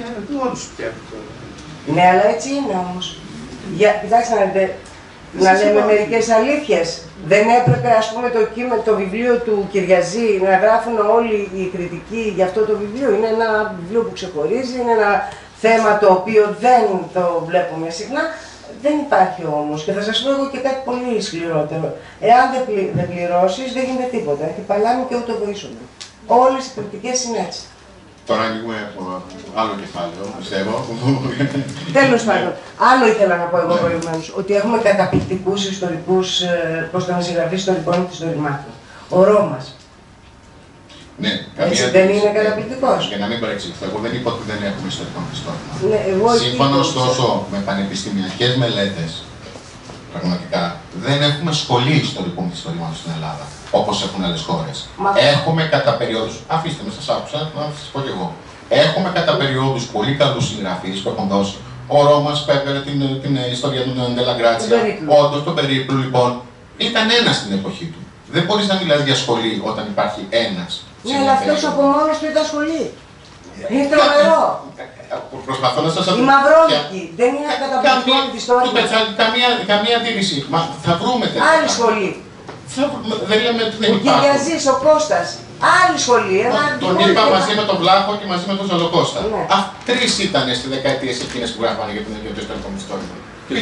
Ναι, αλλά έτσι είναι όμως. Κοιτάξτε να δείτε, να λέμε μερικές αλήθειες. Δεν έπρεπε, ας πούμε, το, κείμενο, το βιβλίο του Κυριαζή να γράφουν όλοι οι κριτικοί για αυτό το βιβλίο. Είναι ένα βιβλίο που ξεχωρίζει, είναι ένα θέμα το οποίο δεν το βλέπουμε συχνά. Δεν υπάρχει όμως. Και θα σας πω εγώ και κάτι πολύ σκληρότερο. Εάν δεν, πλη, δεν πληρώσεις, δεν γίνεται τίποτα. Έχει παλάμη και ούτε βοήσονται. Όλες οι κριτικές είναι έτσι. Τώρα ανοίγουμε άλλο κεφάλαιο, πιστεύω. Τέλος πάντων, άλλο ήθελα να πω εγώ προηγουμένως, ότι έχουμε καταπληκτικούς ιστορικούς, προς τον συγγραφή ιστορικών μυθιστορημάτων. Ο Ρώμας. Ναι, έτσι δεν είναι καταπληκτικός. Για να μην παρεξηγηθώ, εγώ δεν είπα ότι δεν έχουμε ιστορικό μυθιστόρημα. Ναι, σύμφωνα ωστόσο με πανεπιστημιακές μελέτες, πραγματικά, δεν έχουμε σχολή ιστορικού μυθιστορήματος στην Ελλάδα, όπως έχουν άλλες χώρες. Μα... Έχουμε κατά περιόδους, αφήστε με, σας άκουσα, να σας πω κι εγώ. Έχουμε κατά περιόδους πολύ καλούς συγγραφείς που έχουν δώσει. Ο Ρώμας που έβγαλε την, την ιστορία του Ντελαγκράτσια. Όντως, το περίπλου λοιπόν ήταν ένας στην εποχή του. Δεν μπορείς να μιλάς για σχολή όταν υπάρχει ένας. Ναι, αλλά αυτός από μόνος του ήταν σχολή. Είναι τρομερό. Προσπαθώ να σας η Μαυρόνικη δεν είναι καταπληκτικό μυθιστόρημα. Καμία αντίρρηση. Θα βρούμε τέτοια. Άλλη σχολή. Δεν λέμε ότι δεν υπάρχει. Ο Κυριαζής, ο Κώστας. Άλλη σχολή. Τον είπα μαζί με τον Βλάχο και μαζί με τον Ζαλοκώστα. Τρεις ήταν στις δεκαετίες εκείνες που γράφανε για το ιστορικό μυθιστόρημα.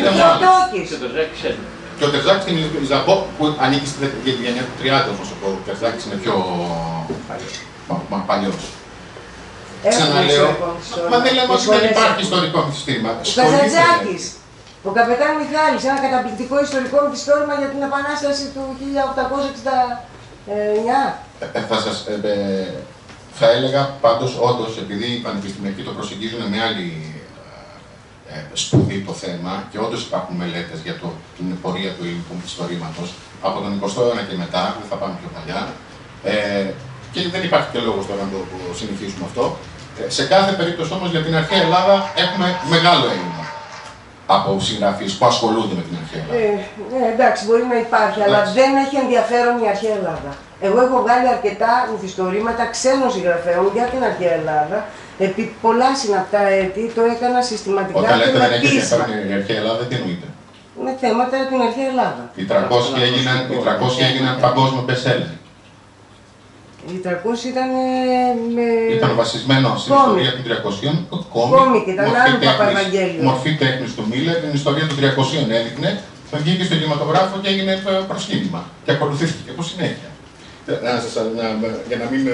Και ο Τερζάκης και η Ζαμπό που ανήκει στη γενιά του τριάντα, όπως ο Τερζάκης είναι πιο παλιός. Ξαναλέω, μα δεν λέμε ότι δεν υπάρχει ιστορικό μυθιστόρημα. Ο Καζαντζάκης, ο Καπετάν Μιχάλης, ένα καταπληκτικό ιστορικό μυθιστόρημα για την Επανάσταση του χίλια οκτακόσια εξήντα εννιά. Θα σας... Θα έλεγα πάντως, όντως, επειδή οι πανεπιστημιακοί το προσεγγίζουν με άλλη ε, σπουδή το θέμα και όντως υπάρχουν μελέτες για το, την πορεία του ελληνικού μυθιστορήματος από τον εικοστό αιώνα και μετά, δεν θα πάμε πιο παλιά. Ε, και δεν υπάρχει και λόγος τώρα να το συνεχίσουμε αυτό. Ε, σε κάθε περίπτωση όμως για την αρχαία Ελλάδα έχουμε μεγάλο έλλειμμα από συγγραφείς που ασχολούνται με την αρχαία Ελλάδα. Ε, ναι, εντάξει, μπορεί να υπάρχει, αλλά δεν έχει ενδιαφέρον η αρχαία Ελλάδα. Εγώ έχω βγάλει αρκετά μυθιστορήματα ξένων συγγραφέων για την αρχαία Ελλάδα. Επί πολλά συναπτά έτη το έκανα συστηματικά. Όταν λέτε και δεν με έχει πείσμα. ενδιαφέρον η αρχαία Ελλάδα, τι εννοείται? Με θέματα για την αρχαία Ελλάδα. Οι τριακόσιοι έγιναν, οι τριακόσιοι έγιναν παγκόσμιο bestseller. Οι τριακόσιοι ήταν με... Ήταν βασισμένο στην ιστορία των τριακοσίων, κόμικ, ήταν άλλο Παπαευαγγέλιο. Μορφή τέχνης του Μίλλερ, την ιστορία των τριακοσίων έδειχνε, τον βγήκε στο κινηματογράφο και έγινε προσκύνημα. Και ακολουθήθηκε από συνέχεια. Να σας, να, για να μην...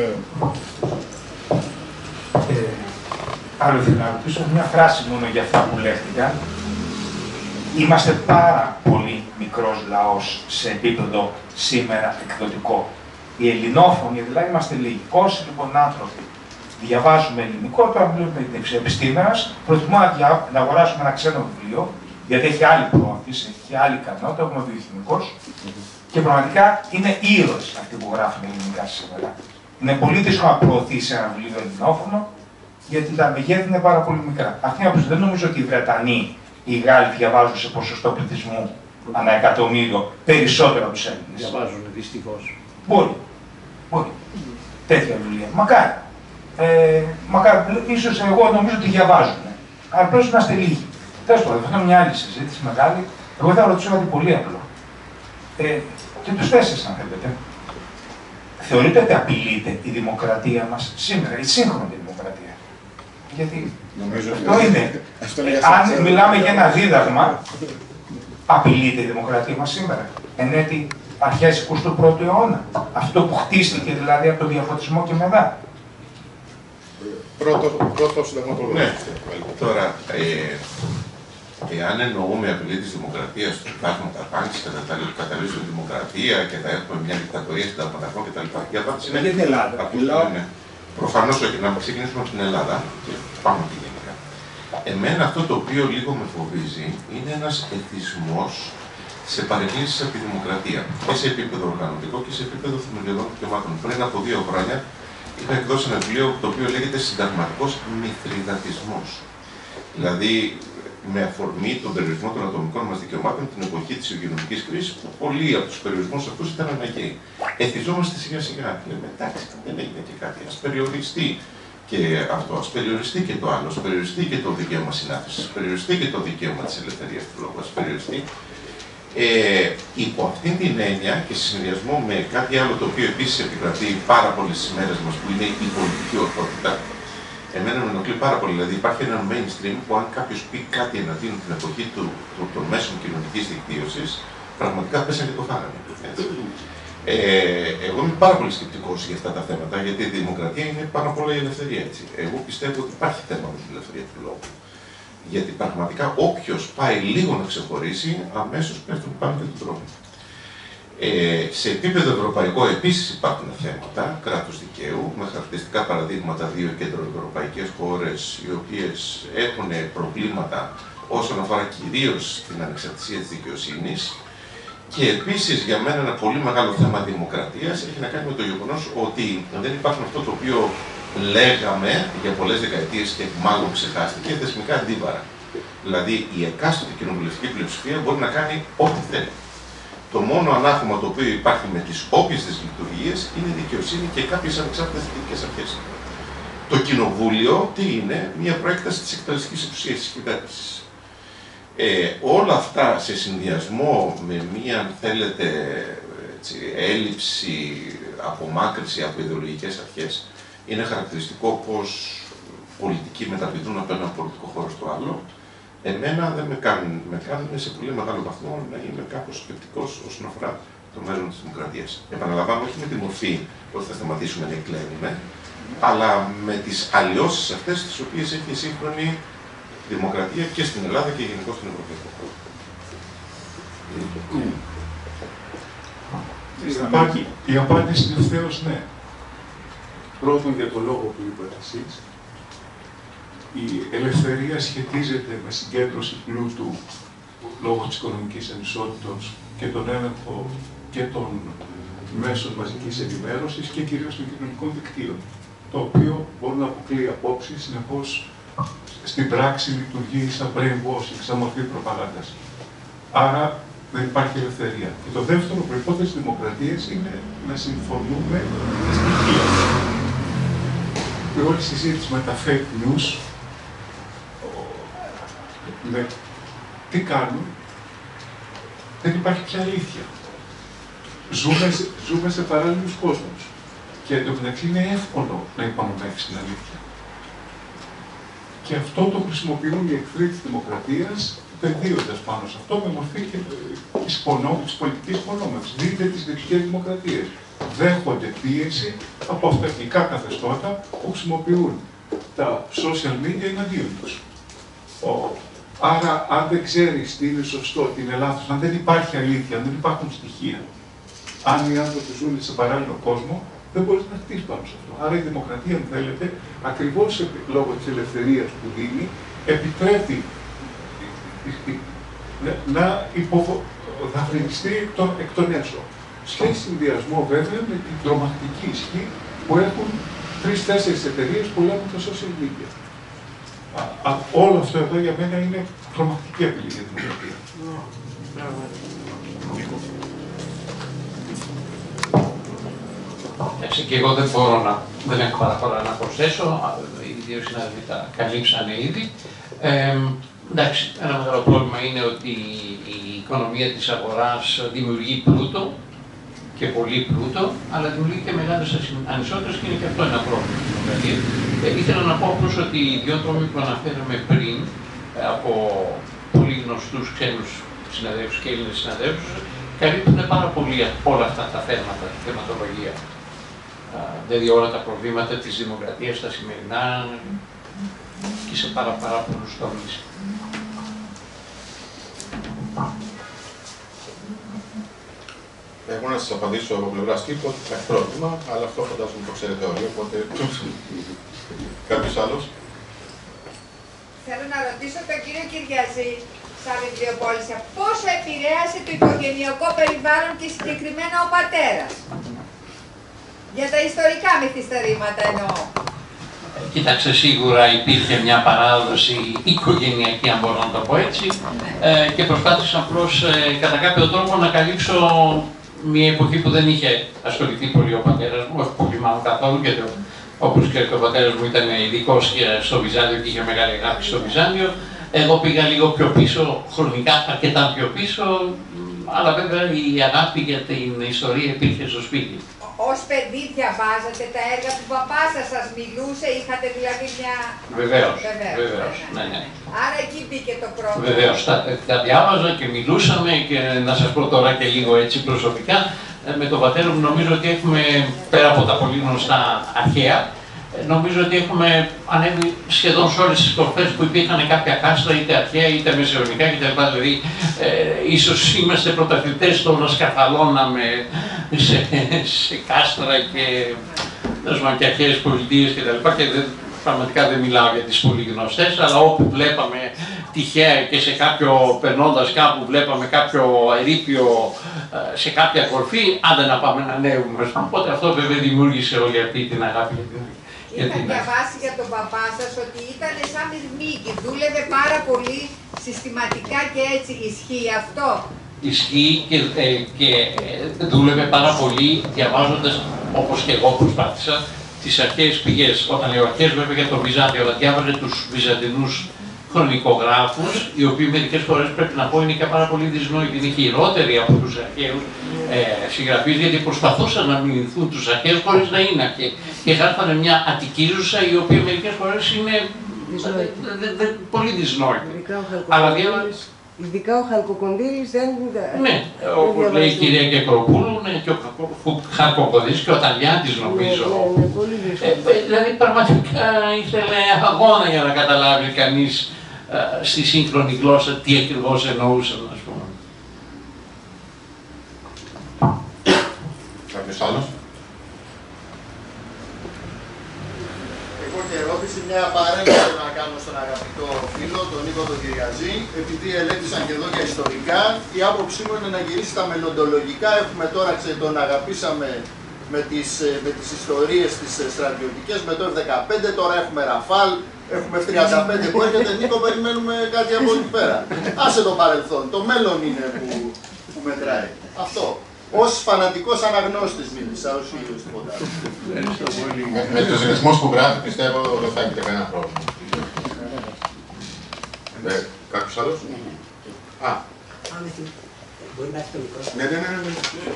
Ε, άλλο ήθελα να ρωτήσω μια φράση μόνο για αυτά που λέχθηκαν. Είμαστε πάρα πολύ μικρός λαός σε επίπεδο σήμερα εκδοτικό. Οι ελληνόφωνοι, δηλαδή είμαστε λίγοι. Όσοι λοιπόν άνθρωποι διαβάζουμε ελληνικό, τώρα βλέπουμε την επιστήμη μας, προτιμούμε να, να αγοράσουμε ένα ξένο βιβλίο, γιατί έχει άλλη προώθηση, έχει άλλη ικανότητα, έχουμε βιοχημικός, και πραγματικά είναι ήρωες αυτοί που γράφουν ελληνικά σήμερα. Είναι πολύ δύσκολο να προωθήσει ένα βιβλίο ελληνόφωνο, γιατί τα μεγέθη είναι πάρα πολύ μικρά. Αυτή είναι άποψη. Δεν νομίζω ότι οι Βρετανοί ή οι Γάλλοι διαβάζουν σε ποσοστό πληθυσμού ανά εκατομμύριο περισσότερο από τους Έλληνες. Διαβάζουν, δυστυχώς. Μπορεί. Μπορεί. Τέτοια βιβλία. Μακάρι. Ε, μακάρι. Ίσως εγώ νομίζω ότι διαβάζουν. Αλλά πρέπει να είστε λίγοι. Τέλος πάντων, αυτό είναι μια άλλη συζήτηση μεγάλη. Εγώ θα ρωτήσω κάτι πολύ απλό. Ε, και τους τέσσερις, αν θέλετε. Θεωρείτε ότι απειλείται η δημοκρατία μας σήμερα, η σύγχρονη δημοκρατία? Γιατί νομίζω αυτό είναι. Αν μιλάμε για ένα δίδαγμα, απειλείται η δημοκρατία μας σήμερα, εν έτη αρχές εικοστού πρώτου αιώνα. Αυτό που χτίστηκε δηλαδή από τον διαφωτισμό και μετά. Πρώτο, πρώτο συνταγματολόγο. Ναι, τώρα, ε, εάν εννοούμε απειλή της δημοκρατίας, του υπάρχουν τα πάνξ, καταλύσουν τη δημοκρατία και θα έχουμε μια δικτατορία συνταγματαρχών κτλ. Η απάντηση είναι. Για την Ελλάδα. Ναι. Προφανώς όχι. Να ξεκινήσουμε από την Ελλάδα και πάμε και γενικά. Εμένα αυτό το οποίο λίγο με φοβίζει είναι ένας εθισμός σε παρεκκλήσεις από τη δημοκρατία. Και σε επίπεδο οργανωτικό και σε επίπεδο θεμελιωδών δικαιωμάτων. Πριν από δύο χρόνια είχα εκδώσει ένα βιβλίο το οποίο λέγεται Συνταγματικός Μηθριδατισμός. Δηλαδή, με αφορμή τον περιορισμό των ατομικών μας δικαιωμάτων την εποχή της υγειονομικής κρίσης, που πολλοί από τους περιορισμούς αυτούς ήταν αναγκαίοι. Εθιζόμαστε σιγά σιγά. Λέμε, εντάξει, δεν έγινε και κάτι. Ας περιοριστεί και αυτό, ας περιοριστεί και το άλλο, ας περιοριστεί και το δικαίωμα συνάθρησης, ας περιοριστεί και το δικαίωμα της ελευθερίας του λόγου, ας περιοριστεί. Ε, υπό αυτήν την έννοια και σε συνδυασμό με κάτι άλλο το οποίο επίσης επικρατεί πάρα πολλές στις μέρες μας, που είναι η πολιτική ορθότητα. Εμένα με ενοχλεί πάρα πολύ. Δηλαδή, υπάρχει ένα mainstream που, αν κάποιος πει κάτι εναντίον την εποχή του, του, των μέσων κοινωνικής δικτύωσης, πραγματικά πέσανε και το φάγανε. Ε, εγώ είμαι πάρα πολύ σκεπτικός για αυτά τα θέματα, γιατί η δημοκρατία είναι πάνω απ' όλα η ελευθερία. Έτσι. Εγώ πιστεύω ότι υπάρχει θέμα με την ελευθερία του λόγου. Γιατί πραγματικά όποιος πάει λίγο να ξεχωρίσει, αμέσως πέφτουν πάνω και τον τρόπο. Ε, σε επίπεδο ευρωπαϊκό επίσης υπάρχουν θέματα κράτους δικαίου, με χαρακτηριστικά παραδείγματα δύο κεντροευρωπαϊκές χώρες, οι οποίες έχουν προβλήματα όσον αφορά κυρίως την ανεξαρτησία της δικαιοσύνης. Και επίσης για μένα ένα πολύ μεγάλο θέμα δημοκρατίας έχει να κάνει με το γεγονός ότι δεν υπάρχουν αυτό το οποίο λέγαμε για πολλές δεκαετίες και μάλλον ξεχάστηκε, θεσμικά αντίβαρα. Δηλαδή η εκάστοτε κοινοβουλευτική πλειοψηφία μπορεί να κάνει ό,τι θέλει. Το μόνο ανάγχωμα το οποίο υπάρχει με τις όποιες τις λειτουργίες είναι η δικαιοσύνη και κάποιες ανεξάρτητες διοικητικές αρχές. Το κοινοβούλιο τι είναι? Μια προέκταση της εκτελεστικής εξουσίας της κυβέρνησης. Ε, όλα αυτά σε συνδυασμό με μια, αν θέλετε, έτσι, έλλειψη, απομάκρυση από ιδεολογικές αρχές, είναι χαρακτηριστικό πως πολιτικοί μεταπηδούν από ένα πολιτικό χώρο στο άλλο. Εμένα δεν με κάνουν, με κάνουν σε πολύ μεγάλο βαθμό να είμαι κάπως σκεπτικός όσον αφορά το μέλλον της δημοκρατίας. Επαναλαμβάνω, όχι με τη μορφή ότι θα σταματήσουμε να εκλέγουμε, αλλά με τις αλλοιώσεις αυτές τις οποίες έχει η σύγχρονη δημοκρατία και στην Ελλάδα και γενικώς στην Ευρωπαϊκή χώρα. Η απάντηση είναι ευθέως ναι. Πρώτον, για το λόγο που είπατε εσείς, η ελευθερία σχετίζεται με συγκέντρωση πλούτου λόγω της οικονομικής ανισότητας και τον έλεγχο και των μέσων μαζικής ενημέρωσης και κυρίως των κοινωνικών δικτύων, το οποίο μπορεί να αποκλείει απόψεις, συνεχώς στην πράξη λειτουργεί σαν brainwashing, σαν μορφή προπαγάνδας. Άρα δεν υπάρχει ελευθερία. Και το δεύτερο, προϋπόθεση της δημοκρατίας είναι να συμφωνούμε με στοιχεία. Και όλη η συζήτηση με τα fake news, με τι κάνουν, δεν υπάρχει πια αλήθεια. Ζούμε, ζούμε σε παράλληλους κόσμους. Και εντωμεταξύ είναι εύκολο να υπονομεύσει την αλήθεια. Και αυτό το χρησιμοποιούν οι εχθροί της δημοκρατίας, πεδίοντας πάνω σε αυτό με μορφή της, της πολιτικής υπονόμευσης. Δείτε τις δυτικές δημοκρατίες. Δέχονται πίεση από αυταρχικά καθεστώτα που χρησιμοποιούν τα social media εναντίον τους. Άρα, αν δεν ξέρεις τι είναι σωστό, τι είναι λάθος, αν δεν υπάρχει αλήθεια, αν δεν υπάρχουν στοιχεία, αν οι άνθρωποι ζουν σε παράλληλο κόσμο, δεν μπορείς να χτίσεις πάνω σε αυτό. Άρα η δημοκρατία, αν θέλετε, ακριβώς λόγω της ελευθερίας που δίνει, επιτρέπει να υποδαφνιστεί εκ των, εκ των έσω. Σε συνδυασμό βέβαια με την τρομακτική ισχύ που έχουν τρεις-τέσσερις εταιρείες που λέγουν τα social media. Α, α, όλο αυτό εδώ για μένα είναι τρομακτική απειλή για την δημοκρατία. Έτσι, και εγώ δεν μπορώ να, δεν έχω πάρα πολλά να προσθέσω, οι δύο συνάδελφοι τα καλύψανε ήδη. Ε, εντάξει, ένα μεγάλο πρόβλημα είναι ότι η οικονομία της αγοράς δημιουργεί πλούτο και πολύ πλούτο, αλλά δημιουργεί και μεγάλες ανισότητες και είναι και αυτό ένα πρόβλημα στην δημοκρατία. Ε, ήθελα να πω απλώς ότι οι δύο τρόποι που αναφέραμε πριν από πολύ γνωστούς ξένους συναδέλφους και Έλληνες συναδέλφους καλύπτουν πάρα πολύ όλα αυτά τα θέματα, τη θεματολογία. Δηλαδή όλα τα προβλήματα της δημοκρατίας στα σημερινά και σε πάρα, πάρα πολλούς τομείς. Εγώ να σας απαντήσω από πλευράς τύπου ότι υπάρχει πρόβλημα, αλλά αυτό φαντάζομαι το ξέρετε όλοι, οπότε κάποιος άλλος. Θέλω να ρωτήσω τον κύριο Κυριαζή, σαν βιβλιοπόλησα, πόσο επηρέασε το οικογενειακό περιβάλλον και συγκεκριμένα ο πατέρας. Για τα ιστορικά μυθιστορήματα εννοώ. Κοίταξε, σίγουρα υπήρχε μια παράδοση οικογενειακή, αν μπορώ να το πω έτσι, ε, και προσπάθησα απλώς ε, κατά κάποιο τρόπο να καλύψω μια εποχή που δεν είχε ασχοληθεί πολύ ο πατέρας μου, όχι πολύ μάλλον καθόλου, γιατί όπως ξέρετε ο πατέρας μου ήταν ειδικός στο Βυζάντιο και είχε μεγάλη αγάπη στο Βυζάντιο. Εγώ πήγα λίγο πιο πίσω, χρονικά αρκετά πιο πίσω, αλλά βέβαια η αγάπη για την ιστορία υπήρχε στο σπίτι. Ως παιδί διαβάζατε τα έργα του παπά σας, σας μιλούσε, είχατε δηλαδή μια... Βεβαίως, βεβαίως, βεβαίως, ναι, ναι. Άρα εκεί μπήκε το πρώτο. Βεβαίως, τα, τα διάβαζα και μιλούσαμε και να σας πω τώρα και λίγο έτσι προσωπικά, με τον πατέρα μου νομίζω ότι έχουμε, πέρα από τα πολύ γνωστά αρχαία, νομίζω ότι έχουμε ανέβει σχεδόν σε όλες τις κορφές που υπήρχαν κάποια κάστρα, είτε αρχαία είτε μεσαιωνικά κτλ. Δηλαδή, ε, ίσως είμαστε πρωταθλητές στο να σκαρφαλώναμε σε, σε κάστρα και, και αρχαίες πολιτείες κτλ. Και, και δεν, πραγματικά δεν μιλάω για τις πολύ γνωστές, αλλά όπου βλέπαμε τυχαία και σε κάποιο, περνώντας κάπου, βλέπαμε κάποιο ερείπιο σε κάποια κορφή, άντε να πάμε να ανέβουμε. Οπότε αυτό βέβαια δημιούργησε όλη αυτή την αγάπη για την Είχα διαβάσει για τον παπά σας ότι ήταν σαν μυρμήγκη, δούλευε πάρα πολύ συστηματικά και έτσι. Ισχύει αυτό? Ισχύει και, ε, και ε, δούλευε πάρα πολύ διαβάζοντας, όπως και εγώ προσπάθησα, τις αρχαίες πηγές. Όταν λέω αρχαίες βέβαια για το Βυζάντιο, αλλά διάβαζε τους βυζαντινούς χρονικογράφους, οι οποίοι μερικές φορές πρέπει να πω είναι και πάρα πολύ δυσνόητοι, είναι χειρότεροι από τους αρχαίους ε, συγγραφείς, γιατί προσπαθούσαν να μιμηθούν τους αρχαίους χωρίς να είναι αρχαίοι. Και γράφανε μια αττικίζουσα, η οποία μερικές φορές είναι δε, δε, πολύ δυσνόητη. Αλλά διάβαζε. Ειδικά ο Χαλκοκονδύλης δεν... Ναι, όπως λέει η κυρία Κεκροπούλου, ναι, και ο Χαλκοκονδύλης και ο Ταλιάτης νομίζω. Ναι, ναι, πολύ δύσκολο. Ε, δηλαδή πραγματικά ήθελε αγώνα για να καταλάβει κανείς ε, στη σύγχρονη γλώσσα τι ακριβώς εννοούσαν, ας πούμε. Κάποιος άλλος? Μια παρέμβαση να κάνω στον αγαπητό φίλο, τον Νίκο τον Κυριαζή, επειδή ελέγχθησαν και εδώ για ιστορικά, η άποψή μου είναι να γυρίσει στα μελλοντολογικά. Έχουμε τώρα, ξέρετε, τον αγαπήσαμε με τις, με τις ιστορίες τις στρατιωτικές, με το εφ δεκαπέντε, τώρα έχουμε Ραφάλ, έχουμε εφ τριάντα πέντε που έρχεται. Νίκο, περιμένουμε κάτι από εκεί πέρα. Άσε το παρελθόν, το μέλλον είναι που, που μετράει. Αυτό. Ως φανατικός αναγνώστης μίλησα, ως ίδιος τίποτα. Με τους ρυθμούς που γράφει, πιστεύω δεν θα έχετε κανένα πρόβλημα. Ε, κάποιος άλλος? Α. Μπορεί να έχει το μικρό. Ναι, ναι, ναι, ναι.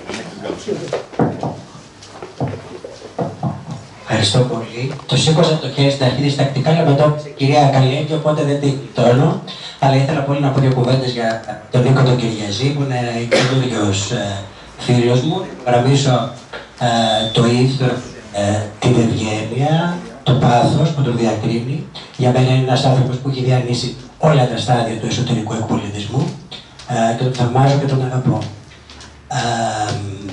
Ευχαριστώ πολύ. Το σήκωσα το χέρι στην αρχή διστακτικά, αλλά μετά η κυρία Καλέγγι, οπότε δεν την τόνο. Αλλά ήθελα πολύ να πω δύο κουβέντες για τον Νίκο τον Κυριαζή, που είναι καινούριος φίλος μου. Παραμίσω ε, το ήθος, ε, την ευγένεια, το πάθος που τον διακρίνει. Για μένα είναι ένας άνθρωπος που έχει διανύσει όλα τα στάδια του εσωτερικού εκπολιτισμού ε, και τον θαυμάζω και τον αγαπώ. Ε,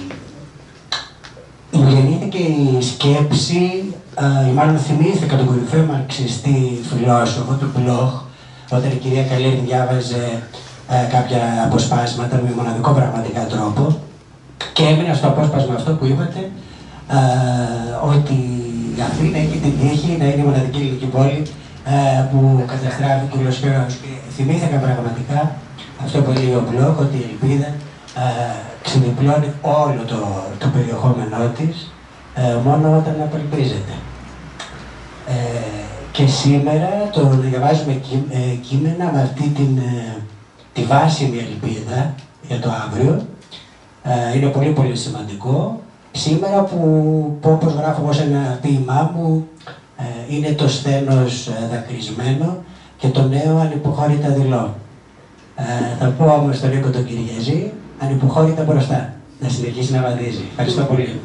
μου γεννήθηκε η σκέψη, ε, ή μάλλον θυμήθηκα τον κορυφαίο μαρξιστή φιλόσοφο του Bloch, όταν η κυρία Καλέγγι διάβαζε ε, κάποια αποσπάσματα με μοναδικό πραγματικά τρόπο. Και έμεινα στο απόσπασμα αυτό που είπατε, ε, ότι η Αθήνα έχει την τύχη να είναι η μοναδική ελληνική πόλη ε, που καταστράφει κουλοσφαίρος. Και θυμήθηκα πραγματικά αυτό που λέει ο Μπλοκ, ότι η ελπίδα ε, ξεδιπλώνει όλο το, το περιεχόμενό της ε, μόνο όταν απελπίζεται. Ε, και σήμερα το διαβάζουμε κεί, ε, κείμενα με αυτή την, ε, τη βάσιμη ελπίδα για το αύριο. Είναι πολύ πολύ σημαντικό. Σήμερα που, που όπως γράφω εγώ σε ένα ποίημά μου, είναι το σθένος δακρυσμένο και το νέο ανυποχώρητα δειλό. Θα πω όμως στον Νίκο τον Κυριαζή, ανυποχώρητα μπροστά, να συνεχίσει να βαδίζει. Ευχαριστώ πολύ.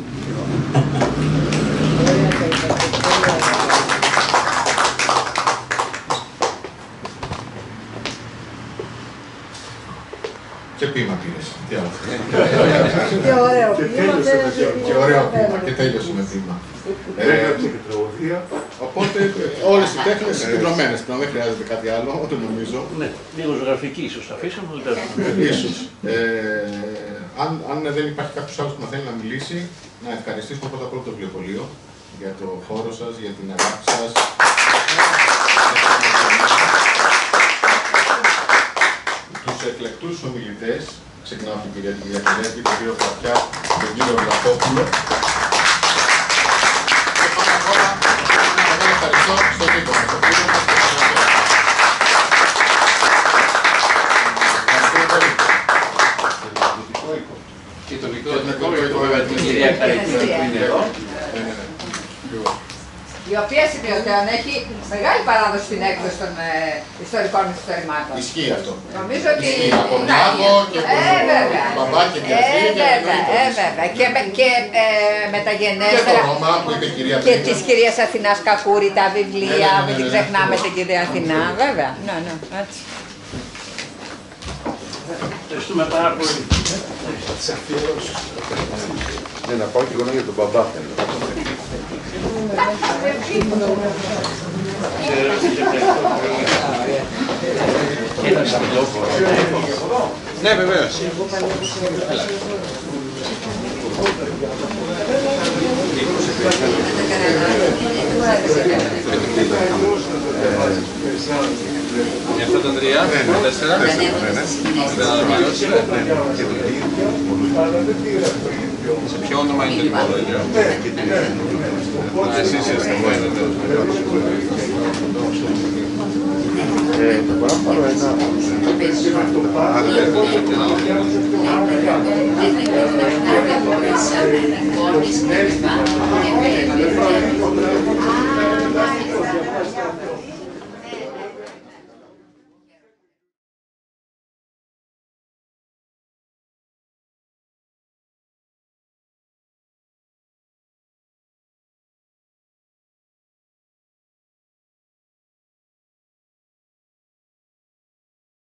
Και ποίημα πήρες. Τι άλλο. Και ωραίο ποίημα. Και ωραίο ποίημα. Και τέλειωσε με ποίημα. Οπότε όλες οι τέχνες συγκεντρωμένες πλέον, δεν χρειάζεται κάτι άλλο, ό,τι νομίζω. Ναι, λίγο ζωγραφική ίσως θα αφήσαμε. Ίσως. Αν δεν υπάρχει κάποιος άλλος που να θέλει να μιλήσει, να ευχαριστήσουμε πρώτα απ' όλο το βιβλιοπωλείο για το χώρο σας, για την αγάπη σας. Τους εκλεκτούς ομιλητές, ξεκινάω από την κυρία Καλέγγι, τον κύριο Φρατιά, τον κύριο Βλαχόπουλο. Και πάνω απ' όλα, να τον ευχαριστώ στον Νίκο μας, τον κύριο μας και τον Ευχαριστώ πολύ. Και τον Νικό Οίκο, βέβαια, την κυρία Καλέγγι που είναι εδώ. Η οποία σημειωτέων έχει μεγάλη παράδοση στην έκδοση των ε, ιστορικών μυθιστορημάτων. Ισχύει αυτό. Νομίζω ότι. Ισχύει από Νιάβο και από Μπαμπά και Διαζή. Ε, βέβαια, ε, βέβαια. Και, και ε, μεταγενέστερα. Και το Ρώμα που είπε η κυρία Και τη κυρία Αθηνάς Κακούρη, τα βιβλία, ναι, ναι, ναι, μην την ναι, ξεχνάμε ναι. την κυρία Αθηνά. Βέβαια. Ναι, ναι, έτσι. Ευχαριστούμε πάρα πολύ. Ναι, να πάω και εγώ για τον μπαμπά. Ναι, βεβαίως. Για αυτά τα τρία, τέσσερα, δεν αναβιώσει. Σε ποιο όνομα είναι το λιμόλογιο? Εσείς είστε εγώ, είναι Ε, μπορώ να πάρω ένα... Thank you.